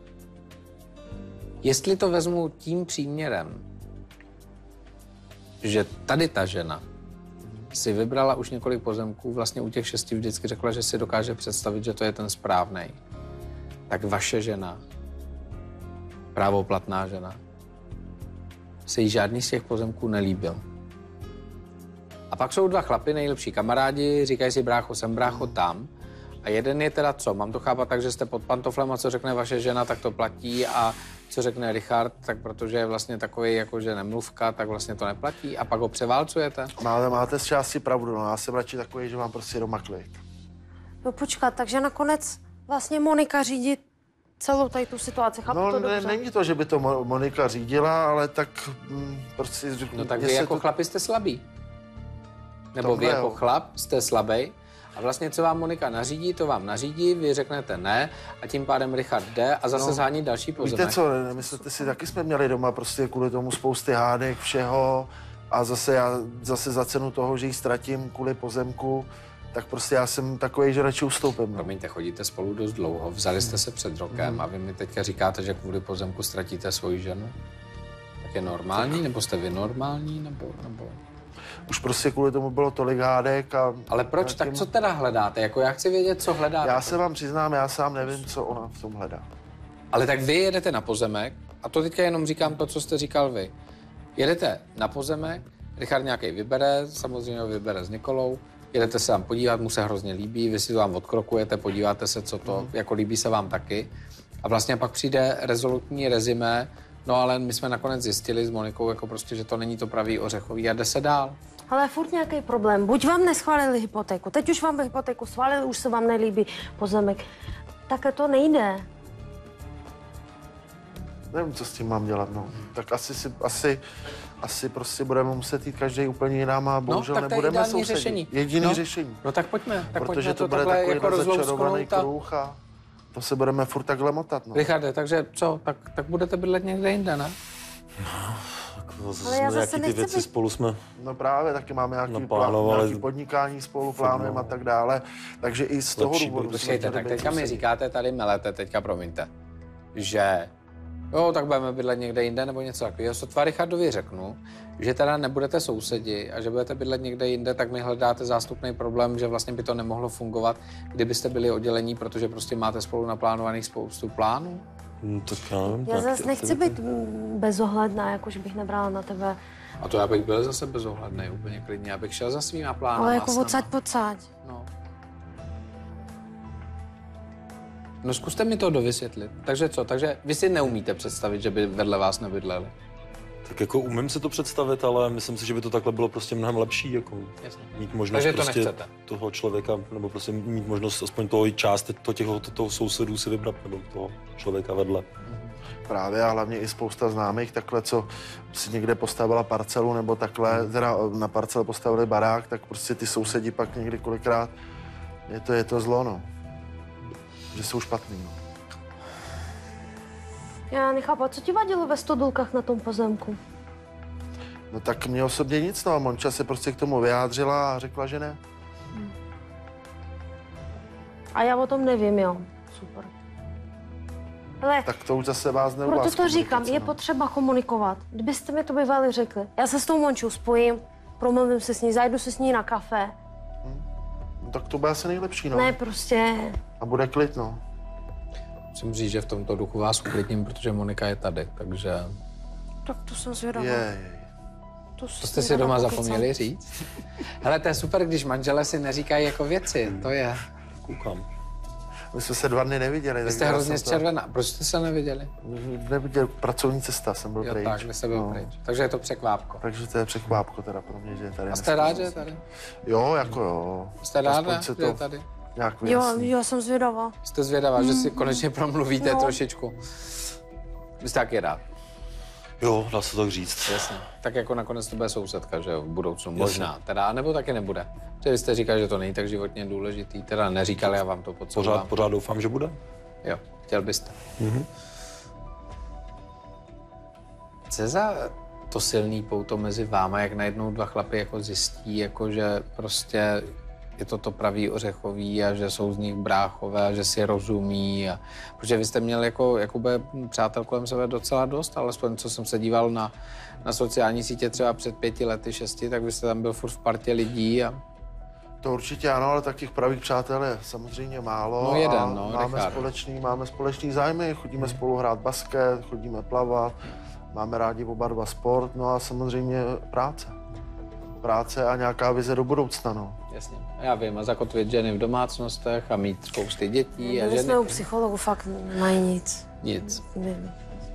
Jestli to vezmu tím příměrem, že tady ta žena si vybrala už několik pozemků, vlastně u těch šesti vždycky řekla, že si dokáže představit, že to je ten správnej, tak vaše žena, právoplatná žena, se jí žádný z těch pozemků nelíbil. A pak jsou dva chlapy, nejlepší kamarádi, říkají si brácho sem, brácho tam. A jeden je teda co? Mám to chápat tak, že jste pod pantoflem a co řekne vaše žena, tak to platí a co řekne Richard, tak protože je vlastně takový jakože nemluvka, tak vlastně to neplatí a pak ho převálcujete? Máte, máte z části pravdu, no. Já jsem radši takový, že mám prostě doma klid. No počkat, takže nakonec vlastně Monika řídí celou tady tu situaci, chápu no, to ne, dobře? není to, že by to Monika řídila, ale tak hm, prostě... No tak vy jako to... chlapi jste slabý. Nebo Tomhle, vy jako jo. chlap jste slabý a vlastně co vám Monika nařídí, to vám nařídí, vy řeknete ne a tím pádem Richard jde a zase no, zhání další pozemek. Víte co, nemyslete si, taky jsme měli doma prostě kvůli tomu spousty hádek, všeho a zase já zase za cenu toho, že ji ztratím kvůli pozemku, tak prostě já jsem takovej, že radši ustoupím. No. Promiňte, chodíte spolu dost dlouho, vzali jste se před rokem mm. a vy mi teďka říkáte, že kvůli pozemku ztratíte svoji ženu? Tak je normální, tak. Nebo jste vy normální, nebo... nebo... Už prostě kvůli tomu bylo tolik hádek a... Ale proč? Nějakým... Tak co teda hledáte? Jako já chci vědět, co hledáte. Já se vám přiznám, já sám nevím, co ona v tom hledá. Ale tak vy jedete na pozemek, a to teďka jenom říkám to, co jste říkal vy. Jedete na pozemek, Richard nějaký vybere, samozřejmě ho vybere s Nikolou, jedete se tam podívat, mu se hrozně líbí, vy si to tam odkrokujete, podíváte se, co to, mm. jako líbí se vám taky. A vlastně pak přijde rezolutní rezimé, no ale my jsme nakonec zjistili s Monikou, jako prostě, že to není to pravý ořechový a jde se dál. Ale furt nějaký problém. Buď vám neschválili hypotéku, teď už vám hypotéku schválili, už se vám nelíbí pozemek. Takhle to nejde. Nevím, co s tím mám dělat, no. Tak asi si, asi, asi prostě budeme muset jít každý úplně jinam a bohužel no, tak nebudeme sousedit. Řešení. Jediný no, řešení. No tak pojďme, tak protože pojďme to, to bude takhle takový jako začarovaný a... kruh a to se budeme furt takhle motat, no. Richarde, takže co, tak, tak budete bydlet někde jinde, ne? No, Jako, Ale já zase nějaký ty nechci věci být- spolu jsme No právě, taky máme nějaký, plán, Naplánovali- nějaký podnikání spolu, plánujeme a tak dále. Takže i z toho Lepší důvodu bude. jsme Počkejte, chtěli tak být teďka mi sousedí. říkáte, tady melete, teďka promiňte, že jo, tak budeme bydlet někde jinde nebo něco takového. Sotva Richardovi řeknu, že teda nebudete sousedi a že budete bydlet někde jinde, tak mi hledáte zástupný problém, že vlastně by to nemohlo fungovat, kdybyste byli oddělení, protože prostě máte spolu naplánovaných spoustu plánů. Hm, tak já nevím. Já nějaké zase nechci aktivity. být mm, bezohledná, jakože bych nebrala na tebe. A to já bych byl zase bezohledný, úplně klidně, já bych šel za svýma plánama. Ale jako s nama. odsaď pocať. No. No zkuste mi to dovysvětlit. Takže co? Takže vy si neumíte představit, že by vedle vás nebydleli? Tak jako umím si to představit, ale myslím si, že by to takhle bylo prostě mnohem lepší, jako Jasně. mít možnost Takže to prostě nechcete? toho člověka, nebo prostě mít možnost aspoň toho část to těch, to, toho sousedů si vybrat, nebo toho člověka vedle. Právě a hlavně i spousta známých takhle, co si někde postavila parcelu nebo takhle, teda na parcel postavili barák, tak prostě ty sousedí pak někdy kolikrát, je to, je to zlo, no. Že jsou špatný, no. Já nechápu, a co ti vadilo ve stodulkách na tom pozemku? No tak mě osobně nic, no. Monča se prostě k tomu vyjádřila a řekla, že ne. A já o tom nevím, jo. Super. Ale Tak to už zase vás neuvá. proto to říkám, je potřeba komunikovat. Kdybyste mi to bývali řekli, já se s tou Mončou spojím, promluvím se s ní, zajdu se s ní na kafe. No, tak to bude asi nejlepší, no. Ne, prostě... A bude klid, no. Musím říct, že v tomto duchu vás uklidním, protože Monika je tady, takže... Tak to jsem zvědavá. Je, je. To, To jste si doma zapomněli říct? Hele, to je super, když manželé si neříkají jako věci, to je. Koukám. My jsme se dva dny neviděli. Vy jste hrozně zčervená, proč jste se neviděli? Neviděl, pracovní cesta, jsem byl Jo, pryč. tak, vy jste byl no. pryč. Takže je to překvápko. Takže to je překvápko teda pro mě, že je tady. A jste rád, že je tady? Jo, jako jo. Jste Aspoň ráda, se že je tady? nějak Jo, vyjasní. jo, jsem zvědavá. Jste zvědavá, že si konečně promluvíte No. trošičku. Vy jste taky rád. Jo, dá se tak říct. Jasně. Tak jako nakonec to bude sousedka, že jo, v budoucnu. Možná. Teda, nebo taky nebude. Že vy jste říkal, že to není tak životně důležitý. Teda neříkal, já vám to podsouvám. Pořád, pořád doufám, že bude. Jo, chtěl byste. Mhm. Co je za to silný pouto mezi váma, jak najednou dva chlapy jako zjistí, jako že prostě je to to pravý ořechový a že jsou z nich bráchové a že si rozumí. A, protože vy jste měl jako, Jakube, přátel kolem sebe docela dost, alespoň co jsem se díval na, na sociální sítě třeba před pěti lety, šesti, tak vy jste tam byl furt v partě lidí a To určitě ano, ale takých pravých přátel je samozřejmě málo. No jeden, a no, máme Richard. společný, máme společný zájmy, chodíme spolu hrát basket, chodíme plavat, máme rádi oba dva sport, no a samozřejmě práce. Práce a nějaká vize do budoucna, no. jasně. Já vím, a zakotvit ženy v domácnostech a mít spousty dětí a My ženy. jsme u psychologu, fakt nemají nic. Nic. Nevím.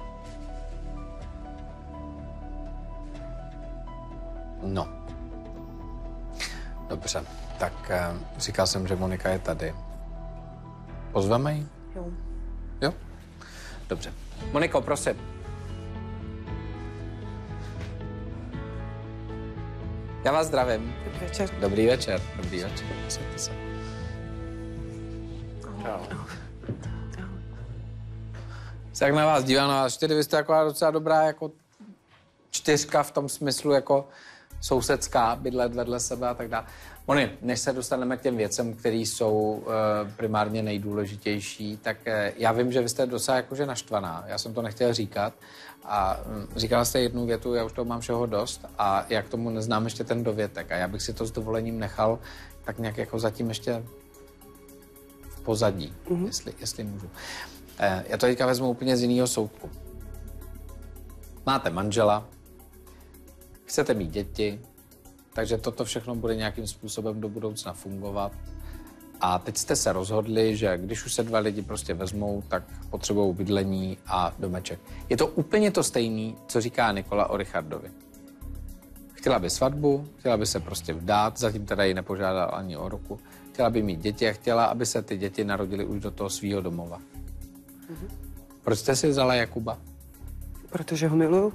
No. Dobře, tak eh, říkal jsem, že Monika je tady. Pozveme ji? Jo. Jo? Dobře. Moniko, prosím. Já vás zdravím. Dobrý večer. Dobrý večer. Dobrý večer. Posaďte se. Se jak na vás dívám, na vás čtyři, vy jste taková docela dobrá jako čtyřka v tom smyslu jako sousedská, bydlet vedle sebe a tak dále. Moni, než se dostaneme k těm věcem, které jsou e, primárně nejdůležitější, tak e, já vím, že vy jste docela jakože naštvaná. Já jsem to nechtěl říkat. A mm, říkala jste jednu větu, já už toho mám všeho dost a já k tomu neznám ještě ten dovětek. A já bych si to s dovolením nechal tak nějak jako zatím ještě v pozadí, mm-hmm. jestli, jestli můžu. E, já to teďka vezmu úplně z jiného soudku. Máte manžela, chcete mít děti, takže toto všechno bude nějakým způsobem do budoucna fungovat. A teď jste se rozhodli, že když už se dva lidi prostě vezmou, tak potřebují bydlení a domeček. Je to úplně to stejné, co říká Nikola o Richardovi. Chtěla by svatbu, chtěla by se prostě vdát, zatím teda ji nepožádala ani o ruku. Chtěla by mít děti a chtěla, aby se ty děti narodily už do toho svého domova. Mm-hmm. Proč jste si vzala Jakuba? Protože ho miluju.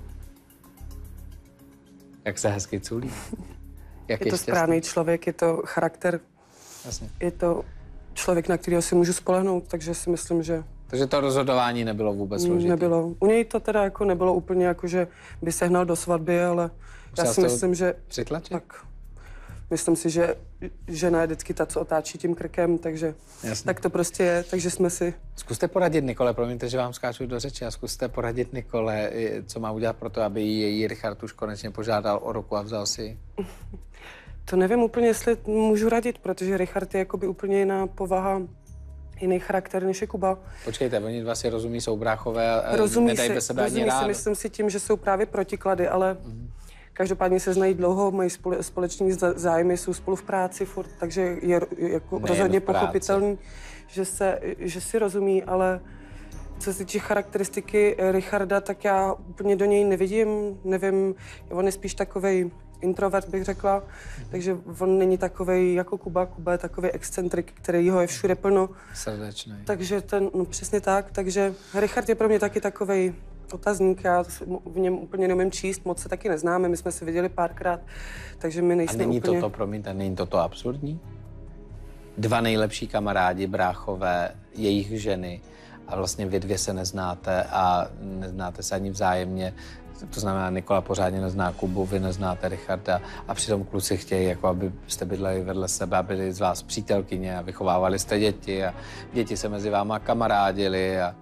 Jak se hezky culí. Jak Je to šťastný. správný člověk, je to charakter, Jasně. je to člověk, na kterého si můžu spolehnout, takže si myslím, že Takže to rozhodování nebylo vůbec složité. Nebylo. U něj to teda jako nebylo úplně jako, že by sehnal do svatby, ale já si myslím, že... Přitlačit? Tak. Myslím si, že žena je vždycky ta, co otáčí tím krkem, takže Jasně. tak to prostě je, takže jsme si... Zkuste poradit Nikole, promiňte, že vám skáču do řeči, a zkuste poradit Nikole, co má udělat pro to, aby její Richard už konečně požádal o ruku a vzal si ji. To nevím úplně, jestli můžu radit, protože Richard je jakoby úplně jiná povaha, jiný charakter, než je Kuba. Počkejte, oni dva si rozumí, jsou bráchové a rozumí nedají si, bez sebe ani rozumí rád. si, myslím si tím, že jsou právě protiklady, ale mm. každopádně se znají dlouho, mají spole, společní zájmy, jsou spolu v práci furt, takže je jako rozhodně pochopitelný, že, se, že si rozumí, ale co se týče charakteristiky Richarda, tak já úplně do něj nevidím, nevím, on je spíš takovej introvert, bych řekla, mm. takže on není takovej jako Kuba, Kuba je takový excentrik, kterýho je všude plno. Srdečný. Takže ten, no přesně tak, takže Richard je pro mě taky takovej otazník, já v něm úplně neumím číst, moc se taky neznáme, my jsme se viděli párkrát, takže my nejsme úplně... A není úplně... toto, promiňte, není toto absurdní? Dva nejlepší kamarádi, bráchové, jejich ženy, a vlastně vy dvě se neznáte a neznáte se ani vzájemně. To znamená, Nikola pořádně nezná Kubu, vy neznáte Richarda a přitom kluci chtějí, jako aby jste bydleli vedle sebe a byli z vás přítelkyně a vychovávali jste děti a děti se mezi váma kamarádili a...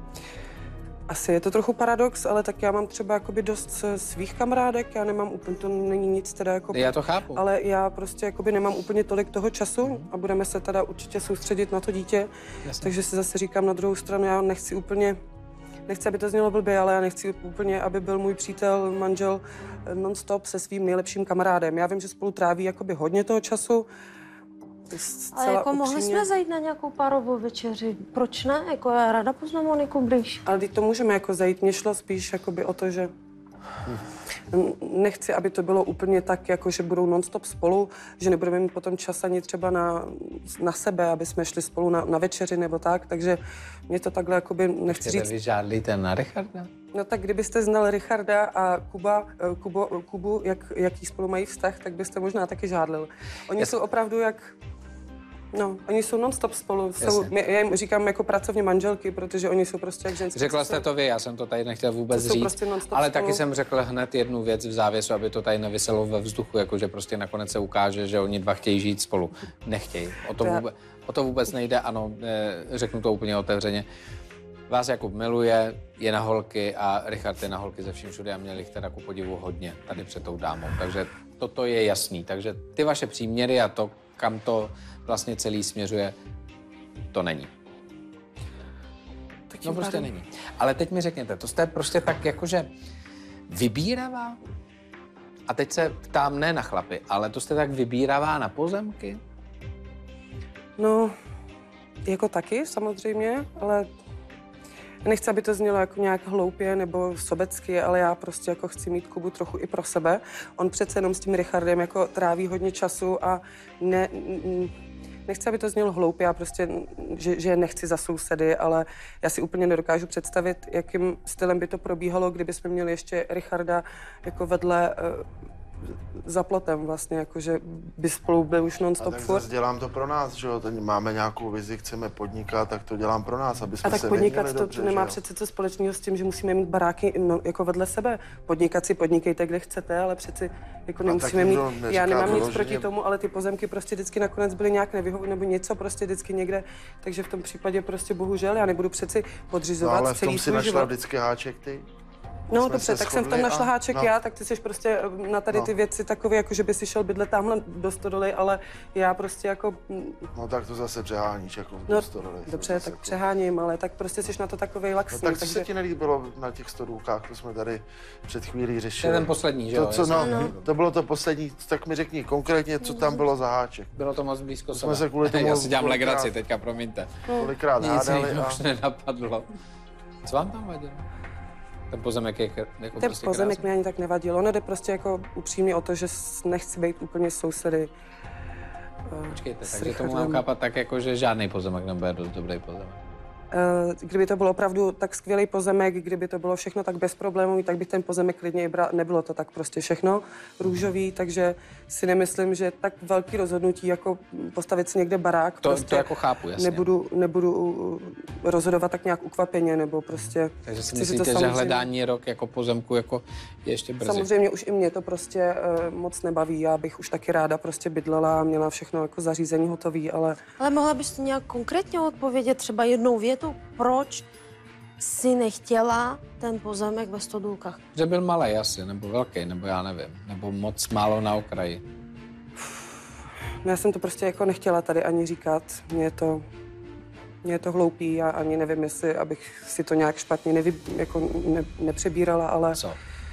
Asi je to trochu paradox, ale tak já mám třeba jakoby dost svých kamarádek, já nemám úplně, to není nic teda jako... Já to chápu. Ale já prostě jakoby nemám úplně tolik toho času a budeme se teda určitě soustředit na to dítě. Jasně. Takže si zase říkám na druhou stranu, já nechci úplně, nechci, aby to znělo blbě, ale já nechci úplně, aby byl můj přítel, manžel non-stop se svým nejlepším kamarádem. Já vím, že spolu tráví jakoby hodně toho času. Ale jako upřímně. Mohli jsme zajít na nějakou párovou večeři. Proč ne? Jako já ráda poznám Moniku blíž. Ale teď to můžeme jako zajít. Mně šlo spíš jakoby o to, že nechci, aby to bylo úplně tak, jako že budou non-stop spolu, že nebudeme mít potom čas ani třeba na, na sebe, aby jsme šli spolu na, na večeři nebo tak, takže mě to takhle jakoby nechci říct. Vy žádlíte na Richarda? No tak kdybyste znal Richarda a Kuba, Kubo, Kubu, jak, jaký spolu mají vztah, tak byste možná taky žádlil. Oni Jasně. jsou opravdu jak... No, oni jsou non-stop spolu. Jsou, já jim říkám jako pracovně manželky, protože oni jsou prostě jak ženské. Řekla jste to vy, já jsem to tady nechtěl vůbec říct, prostě ale taky jsem řekl hned jednu věc v závěsu, aby to tady nevyselo ve vzduchu, jakože prostě nakonec se ukáže, že oni dva chtějí žít spolu. Nechtějí. O to, vůbec, o to vůbec nejde, ano, řeknu to úplně otevřeně. Vás Jakub miluje, je na holky a Richard je na holky ze vším všude a měli jich teda ku podivu hodně tady před tou dámou. Takže toto je jasný. Takže ty vaše příměry a to, kam to vlastně celý směřuje, to není. Tak no prostě není. Ale teď mi řekněte, to jste prostě tak jakože vybíravá? A teď se ptám ne na chlapy, ale to jste tak vybíravá na pozemky? No, jako taky samozřejmě, ale nechci, aby to znělo jako nějak hloupě nebo sobecky, ale já prostě jako chci mít Kubu trochu i pro sebe. On přece jenom s tím Richardem jako tráví hodně času a ne, nechci, aby to znělo hloupě, já prostě, že, že nechci za sousedy, ale já si úplně nedokážu představit, jakým stylem by to probíhalo, kdyby jsme měli ještě Richarda jako vedle za plotem vlastně, jakože by spolu byl už non-stop furt. A tak dělám to pro nás, že jo, teď máme nějakou vizi, chceme podnikat, tak to dělám pro nás, aby jsme a tak se podnikat to dobře, nemá přece co společného s tím, že musíme mít baráky no, jako vedle sebe. Podnikat si podnikejte, kde chcete, ale přeci jako nemusíme mít, já nemám nic proti tomu, ale ty pozemky prostě vždycky nakonec byly nějak nevyhovují, nebo něco prostě vždycky někde, takže v tom případě prostě bohužel já nebudu přeci podřizovat no, ale v tom celý si svůj našla život. vždycky háček ty. No dobře, tak jsem v tom našla háček no. já, tak ty jsi prostě na tady ty no. věci takové, jako že by si šel bydlet tamhle do stodoly, ale já prostě jako... No tak to zase přeháníš jako no, do stodoly. Dobře, tak jako... přeháním, ale tak prostě jsi na to takovej laxní. No tak co takže... se ti nelíbilo na těch stodůlkách, to jsme tady před chvílí řešili. To je ten poslední, že jo? To, co, no, no. to bylo to poslední, tak mi řekni konkrétně, co tam bylo za háček. Bylo to moc blízko sebe. Se kvůli tomu já si dělám legraci teďka, promiňte. Kolikrát hádali a... už nenapadlo. Co vám tam vadilo? Ten pozemek je jako Ten prostě pozemek mi ani tak nevadil. Ono jde prostě jako upřímně o to, že nechci být úplně sousedy. Počkejte, takže tomu mám chápat tak, jako, že žádný pozemek nebude dost dobrý pozemek. Kdyby to bylo opravdu tak skvělý pozemek, kdyby to bylo všechno tak bezproblémový, tak bych ten pozemek klidně i bral. Nebylo to tak prostě všechno růžový, takže si nemyslím, že tak velký rozhodnutí, jako postavit si někde barák. To, prostě to jako chápu, jasně. Nebudu, nebudu rozhodovat tak nějak ukvapeně, nebo prostě... Takže si chci myslíte, to že samozřejmě... hledání rok jako pozemku jako je ještě brzy? Samozřejmě už i mě to prostě uh, moc nebaví. Já bych už taky ráda prostě bydlela a měla všechno jako zařízení hotový, ale... Ale mohla bys to nějak konkrétně odpovědět, třeba jednou větou, proč si nechtěla ten pozemek ve Stodůlkách? Že byl malý asi, nebo velký, nebo já nevím, nebo moc málo na okraji. Já jsem to prostě jako nechtěla tady ani říkat. Mně je to, mně je to hloupý, já ani nevím, jestli abych si to nějak špatně nevy, jako ne, nepřebírala, ale... Co?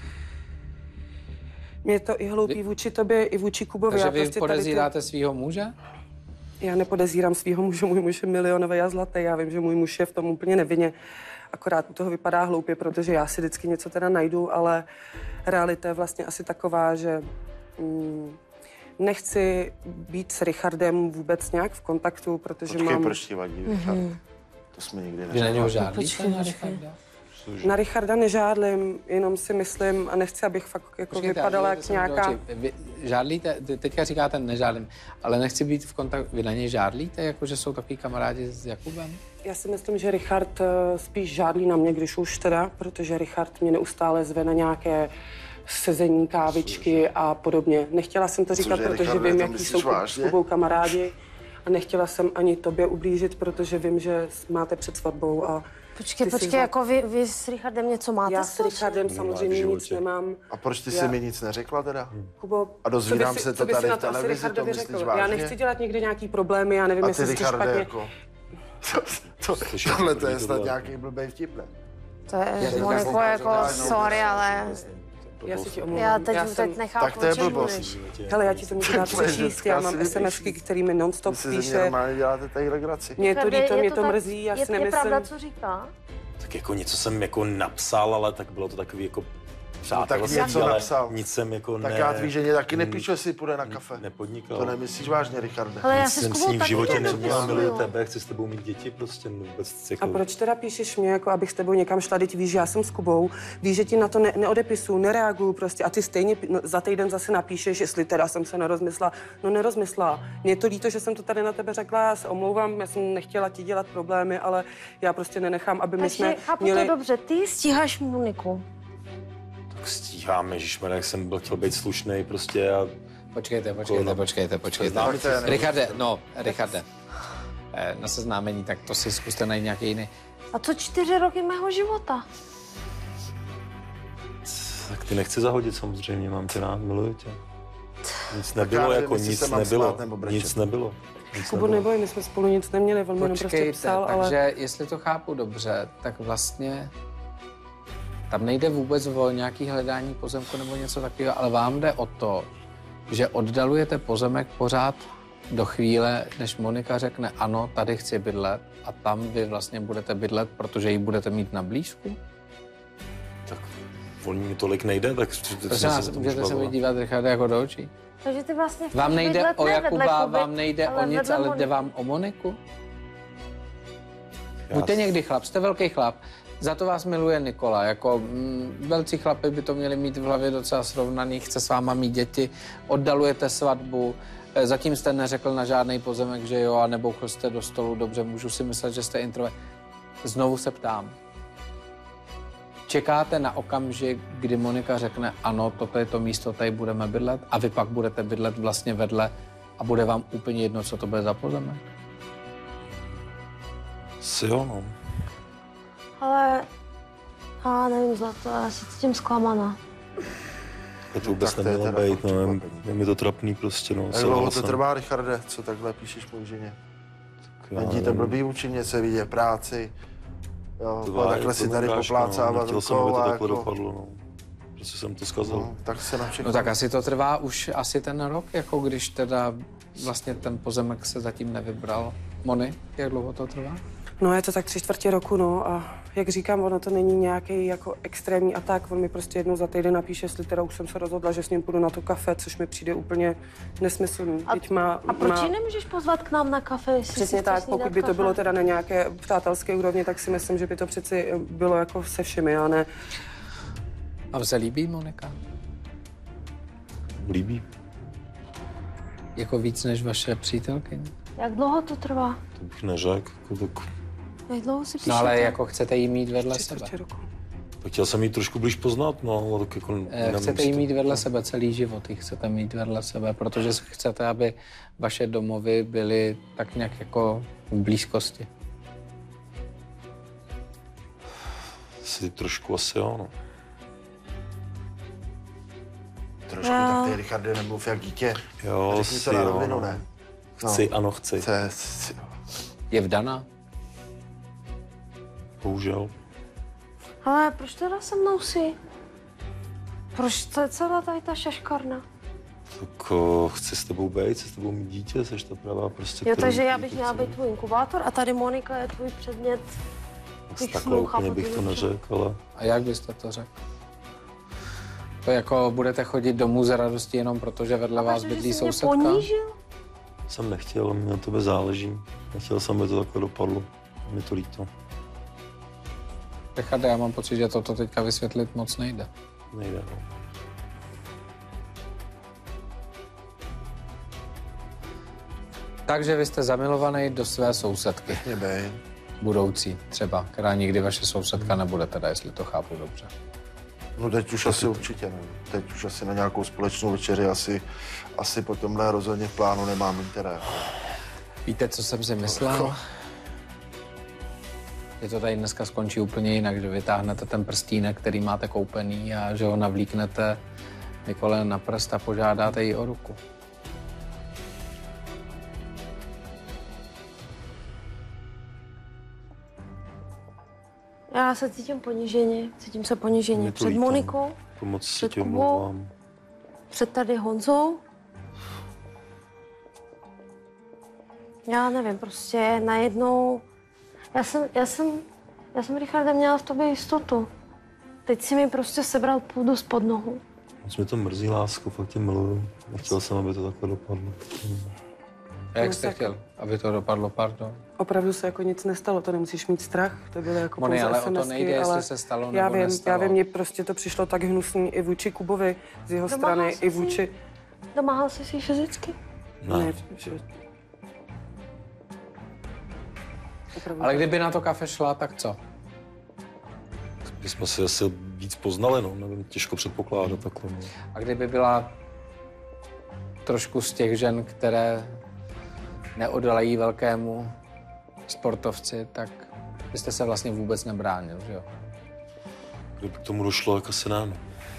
Mně je to i hloupý vůči tobě, i vůči Kubovi. Takže já vy prostě podezíráte ty... svýho muže? Já nepodezírám svýho muže, můj muž je milionový a zlatý. Já vím, že můj muž je v tom úplně nevinně. Akorát u toho vypadá hloupě, protože já si vždycky něco teda najdu, ale realita je vlastně asi taková, že mm, nechci být s Richardem vůbec nějak v kontaktu, protože Počkej, mám... proč ti vadí, Richard? Mhm. To jsme nikdy Vy na něho neřekli. žádlíte Počkej, na počkej. Richarda? Na Richarda nežádlím, jenom si myslím a nechci, abych fakt jako Počkejte, vypadala já jak jsem nějaká... do očí. Vy žádlíte, ty teďka říkáte nežádlím, ale nechci být v kontaktu, vy na něj žádlíte, jako že jsou takový kamarádi s Jakubem? Já si myslím, že Richard eh, spíš žádlí na mě, když už teda, protože Richard mě neustále zve na nějaké sezení, kávičky a podobně. Nechtěla jsem to říkat, Cože, protože Richarde, vím, to jaký myslíš jsou vážně? s Kubou kamarádi a nechtěla jsem ani tobě ublížit, protože vím, že máte před svatbou a... Počkej, ty jsi počkej, zna- jako vy, vy s Richardem něco máte Já s společného? Richardem samozřejmě v nic životě. nemám. A proč ty Já- jsi mi nic neřekla teda? Kubo, A dozvídám co by si- se co to by si tady na v to asi televizi, to Richardovi myslíš řekl? Já vážně? nechci dělat někde nějaký problémy, já nevím, A ty, jestli jsi to Richarde, špatně... jako... To, to, tohle to je snad nějaký blbej vtip, ne? To je, Já- Moniko, já- jako, já- sorry, ale Já si ti omlouvám. já teď, já jsem... teď nechápu, Tak to je o čem blbost. mluvíš. Hele, já ti to můžu dát Tvoje přečíst, ženská já si mám vypíší. SMSky, který mi non-stop Vy si ze mě píše. normálně děláte tady legraci. Mně je to Richarde, líto, je mě to tak- mrzí, já je, si je nemyslím... pravda, co říká? Tak jako něco jsem jako napsal, ale tak bylo to takový jako přátelství, něco ale napsal. nic jsem jako Tak ne... já tvý ženě taky nepíšu, jestli půjde na kafe. Nepodnikal. To nemyslíš vážně, Richarde? Ale já Nic se s jsem s Kubou ním v taky životě neměl, nedopisuju. miluju tebe, chci s tebou mít děti, prostě no, vůbec jako... A proč teda píšeš mě, jako abych s tebou někam šla, teď víš, že já jsem s Kubou, víš, že ti na to ne- neodepisuju, nereaguju prostě a ty stejně pi- no, za týden zase napíšeš, jestli teda jsem se nerozmyslela. No nerozmyslela. Mně je to líto, že jsem to tady na tebe řekla, já se omlouvám, já jsem nechtěla ti dělat problémy, ale já prostě nenechám, aby my jsme Takže chápu měli... to dobře, ty stíháš Moniku. Tak stíhám, ježišmarja, jak jsem byl chtěl být slušnej prostě a... Počkejte, počkejte, počkejte, počkejte. Známe se. Richarde, no, Richarde, eh, na seznámení, tak to si zkuste najít nějaký jiný. A co čtyři roky mého života? Tak ty nechci zahodit samozřejmě, mám tě rád, miluju tě. Nic já nebylo, nevím, jako jestli nic se mám nebylo, smát nebo brečet. nic nebylo. Nic Kubo, nebylo. neboj, my jsme spolu nic neměli, on mi jenom prostě Počkejte, psal, takže ale... jestli to chápu dobře, tak vlastně tam nejde vůbec o nějaký hledání pozemku nebo něco takového, ale vám jde o to, že oddalujete pozemek pořád do chvíle, než Monika řekne ano, tady chci bydlet a tam vy vlastně budete bydlet, protože ji budete mít na blízku? Tak on mi tolik nejde, tak... Prosím vás, můžete se mi dívat, Richarde, jako do očí? Takže ty vlastně chceš Vám nejde bydlet o ne vedle Jakuba, Kuby, vám nejde ale o nic, vedle ale Moniky. jde vám o Moniku? Buďte někdy chlap, jste velký chlap. Za to vás miluje Nikola. Jako mm, velcí chlapi by to měli mít v hlavě docela srovnaný, chce s váma mít děti, oddalujete svatbu, eh, zatím jste neřekl na žádný pozemek, že jo, a nebouchl jste do stolu, dobře, můžu si myslet, že jste introvert. Znovu se ptám. Čekáte na okamžik, kdy Monika řekne ano, toto je to místo, tady budeme bydlet a vy pak budete bydlet vlastně vedle a bude vám úplně jedno, co to bude za pozemek? Si jo, no. Ale, já nevím, Zlato, já se cítím zklamaná. To, to vůbec tak to je nemělo teda být, fakt no, je, překvapení. je mi to trapný prostě, no. Jak selhal dlouho to jsem. trvá, Richarde, co takhle píšeš mojí ženě? Já Není to nevím. blbý vůči mě, se vidět práci. Jo, To a je takhle si to tady ukážka, poplácávat no. Nechtěl jsem, aby rukou to a takhle jako... dopadlo, no. Prostě jsem to zkazal. No, tak se na všechno. No tak asi to trvá už asi ten rok, jako když teda vlastně ten pozemek se zatím nevybral. Moni, jak dlouho to trvá? No, je to tak tři čtvrtě roku, no, a jak říkám, ono to není nějaký jako extrémní atak, on mi prostě jednou za týden napíše, jestli teda už jsem se rozhodla, že s ním půjdu na to kafe, což mi přijde úplně nesmyslný. A, Teď má, a proč má... ji nemůžeš pozvat k nám na kafe? Jestli Přesně si tak, chceš pokud snídat by to kafe? bylo teda na nějaké přátelské úrovni, tak si myslím, že by to přeci bylo jako se všemi, a ne... A se líbí Monika? Líbí. Jako víc než vaše přítelkyně? Jak dlouho to trvá? To bych neřekl. Jako tak... Jak dlouho si píšete? No ale jako chcete jí mít vedle Tři sebe. čtvrtě roku. Tak chtěl jsem jí trošku blíž poznat, no, ale tak jako... Eh, nevím, Chcete jestli jí to- mít vedle sebe celý život, ji chcete mít vedle sebe, protože chcete, aby vaše domovy byly tak nějak jako v blízkosti. Si trošku asi jo, no. Trošku, Já- tak ty, Richarde, nemluv jak dítě. Jo, Řekni si to na jo, rovinu, no. ne? Chci, ano, chci. Chce, chci. Je vdaná? Bohužel. Ale proč teda se mnou si? Proč to je celá tady ta šaškarna? Tak o, chci s tebou být, chci s tebou mít dítě, seš ta pravá prostě... Jo, kterou takže já dítě bych měla chci. být tvůj inkubátor a tady Monika je tvůj předmět. Asi Bych takhle smloucha úplně po bych to tvým neřekl, ale... A jak byste to řekl? To jako budete chodit domů z radosti jenom proto, že vedle vás Protože bydlí jsi mě sousedka? ponížil? Jsem nechtěl, mě na tebe záleží. Nechtěl jsem, aby to takhle dopadlo. Mi to líto. Richarde, já mám pocit, že toto teďka vysvětlit moc nejde. Nejde, no. Takže vy jste zamilovaný do své sousedky. Nebej. Budoucí třeba, která nikdy vaše sousedka nebude, teda jestli to chápu dobře. No teď už asi určitě ne. Teď už asi na nějakou společnou večeři asi, asi po tomhle rozhodně v plánu nemám interés. Víte, co jsem si myslel? Že to tady dneska skončí úplně jinak, že vytáhnete ten prstínek, který máte koupený a že ho navlíknete Nikole na prst a požádáte ji o ruku. Já se cítím poníženě. Cítím se poníženě Mě to před líto. Monikou, Pomoc si Před tě Kubou? omlouvám. před tady Honzou. Já nevím, prostě najednou... Já jsem, já jsem, já jsem, Richarde, měla v tobě jistotu. Teď si mi prostě sebral půdu spod nohu. Moc mě to mrzí, lásko, fakt tě miluju. Nechtěl jsem, aby to takhle dopadlo. A jak No jste tak- chtěl, aby to dopadlo, pardon? Opravdu se jako nic nestalo, to nemusíš mít strach, to bylo jako Moni, pouze ale o to SMSky, nejde, jestli ale se stalo já nebo vím, nestalo. Já vím, mně prostě to přišlo tak hnusný i vůči Kubovi z jeho Domáhal strany, jsi i si? vůči... Domáhal jsi si fyzicky? Ne, že... Opravdu. Ale kdyby na to kafe šla, tak co? my jsme si asi víc poznali, no. Nevím, těžko předpokládat takhle. No. A kdyby byla trošku z těch žen, které neodolají velkému sportovci, tak byste se vlastně vůbec nebránil, že jo? Kdyby k tomu došlo, tak asi ne. No.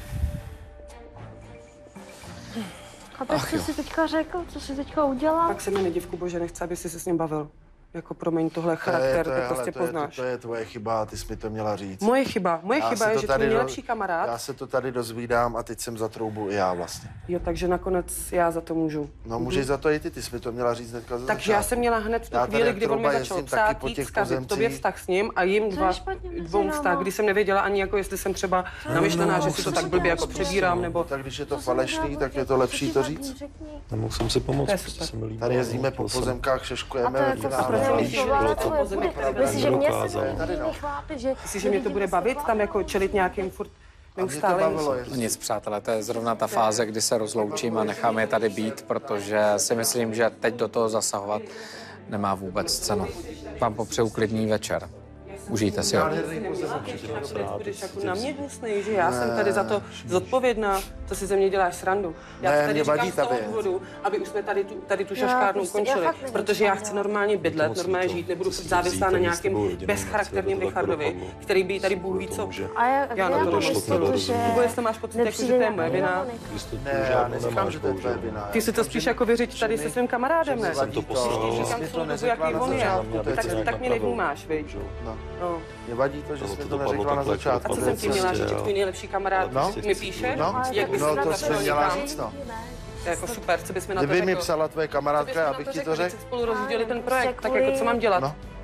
Chápeš, co jsi teďka řekl, co jsi teďka udělal? Pak se mi nediv, Kubo, že nechce, aby si se s ním bavil. Jako promiň, tohle To je, charakter, to, to, je, to ale prostě to, je, poznáš. to, to je tvoje chyba, ty jsi mi to měla říct. Moje chyba, moje Já chyba se je, to že tady tvůj do- nejlepší kamarád. Já se to tady dozvídám a teď jsem za troubu i já vlastně. Jo, takže nakonec já za to můžu. No můžeš za to i ty, ty jsi mi to měla říct hnedka za Takže já začátku. jsem měla hned v tu Já tady chvíli, jak kdy on mi trouba začal jezdím psát, taky po jít těch vzkazit, pozemcích. tobě vztah s ním a jim Co dva, je špatně mezi dvou náma? vztah, kdy jsem nevěděla ani, jako jestli jsem třeba namyšlená, že si to tak blbě jako přebírám, nebo... Tak když je to falešný, tak je to lepší to říct. Nemohl jsem si pomoct, To je prostě super. se mi líbilo. Tady jezdíme no, po chtěl jsem- pozemkách, A šeškujeme to ve jako finále. prostě správně víš, slova, bylo to ale pozemek, bude. který Myslíš, že mě se nedokázal. tady chlápit, že... Myslíš, že mě to bude bavit tam jako čelit nějakým furt A mě to neustále? bavilo, No jestli- nic, přátelé, to je zrovna ta fáze, kdy se rozloučím a necháme je tady být, protože si myslím, že teď do toho zasahovat nemá vůbec cenu. Vám popřeju klidný večer. Užijte si ho. Budeš jako na mě hnusnej, že já jsem tady za to zodpovědná, to si ze mě děláš srandu. Já Ne, to tady mě říkám vadí z toho ta věc. důvodu, aby už jsme tady tu, tady tu šaškárnu prostě- já ukončili, fakt nevím, protože co já mám chci dělat. normálně bydlet, Moc normálně to- žít, nebudu chci si závislá vzít na a jít s nějakém tebou rodinou, bezcharakterním chci, aby to takhle Richardovi, dopadlo. který by tady Bůh ví co. Tomu, A já, Já já na to mám došlo, jistotu, to že Nebo jestli máš pocit, jako, že to je nepřijde moje vina. Monika. Jistotu Ne, já žádnou neříkám, nemáš, že to je tvoje bohužel. vina. Ty si to spíš jako vyřiď tady se svým kamarádem, ne? Jsem to poslal. Říkám Jsi mi celou to dobu, jaký neřekla na on je. začátku, to je Tak, celý tak mě nevnímáš, viď? No. No. Mě vadí to, že Ono jsi mi to to dopadlo neřekla na takhle, jak to A začátku. co dopadlo. jsem ti měla říct, že jo. tvůj nejlepší kamarád No. mi píše? No, Jak bys no na to to jsi mi měla říkal? říct, no. To je jako super, co bys mi na to Kdyby mi řekl? psala tvoje Co bys mi kamarádka, na abych to ti řekl, to že řekl. si spolu rozdělili ten Prostě projekt, tak kvůli- jako co mám dělat? No.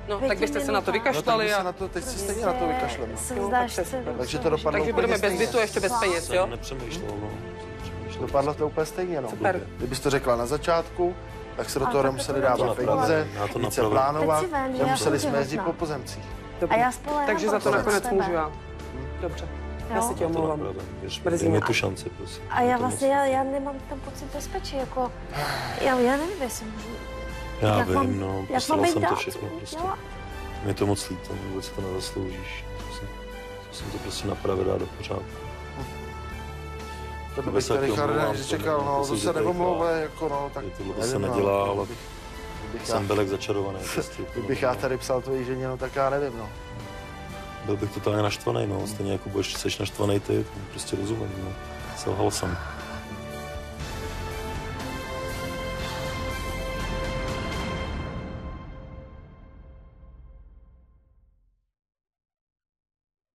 No, tak byste se na to No, tak vykašlali my se a... na to, teď si stejně na to vykašleme. Se Jo, vzdáš tak dceru, Takže to dopadlo Takže úplně budeme bez stejně. bytu a ještě bez peněz, jo? Jsem nepřemýšlel, no. Přemýšlel. Dopadlo to úplně stejně, no. Super. Kdybys to řekla na začátku, tak se do Ale toho tak nemuseli to dávat napravím. peníze, Já to více napravím. plánovat, Teď si vem, já nemuseli jsem jsme jezdit těhotná. po pozemcích. Dobrý. A já spolehám Takže za to prostě nakonec na tebe. můžu já. Dobře. Já Jo? se tě Já to omlouvám. napravím. Věř mi, Mrzí dej mi mě. tu šanci, prosím. A já Je to vlastně, moc. já, já nemám ten pocit bezpečí, jako, já, já nevím, jestli můžu. Já jak vím, mám- no, jak poslal mám jsem být to dál, všechno co bych prostě. dělala? Mě to moc líto, vůbec si to nezasloužíš. Zkusím, zkusím to prostě napravit a do pořádku. To Vůbec bych se tady taky Karel omlouvám, že to čekal, ne- no, to to si se říkají, nevomlouvej, jako no, tak Tohle to nevím, se no, nedělá, ale kdybych- kdybych jsem já- Belek začarovaný. Prostě, Kdybych já tady psal tvojí ženě, no tak já nevím, no. Byl bych totálně naštvaný, no. Stejně jako budeš, seš naštvaný ty, tak prostě rozumím, no. Selhal jsem.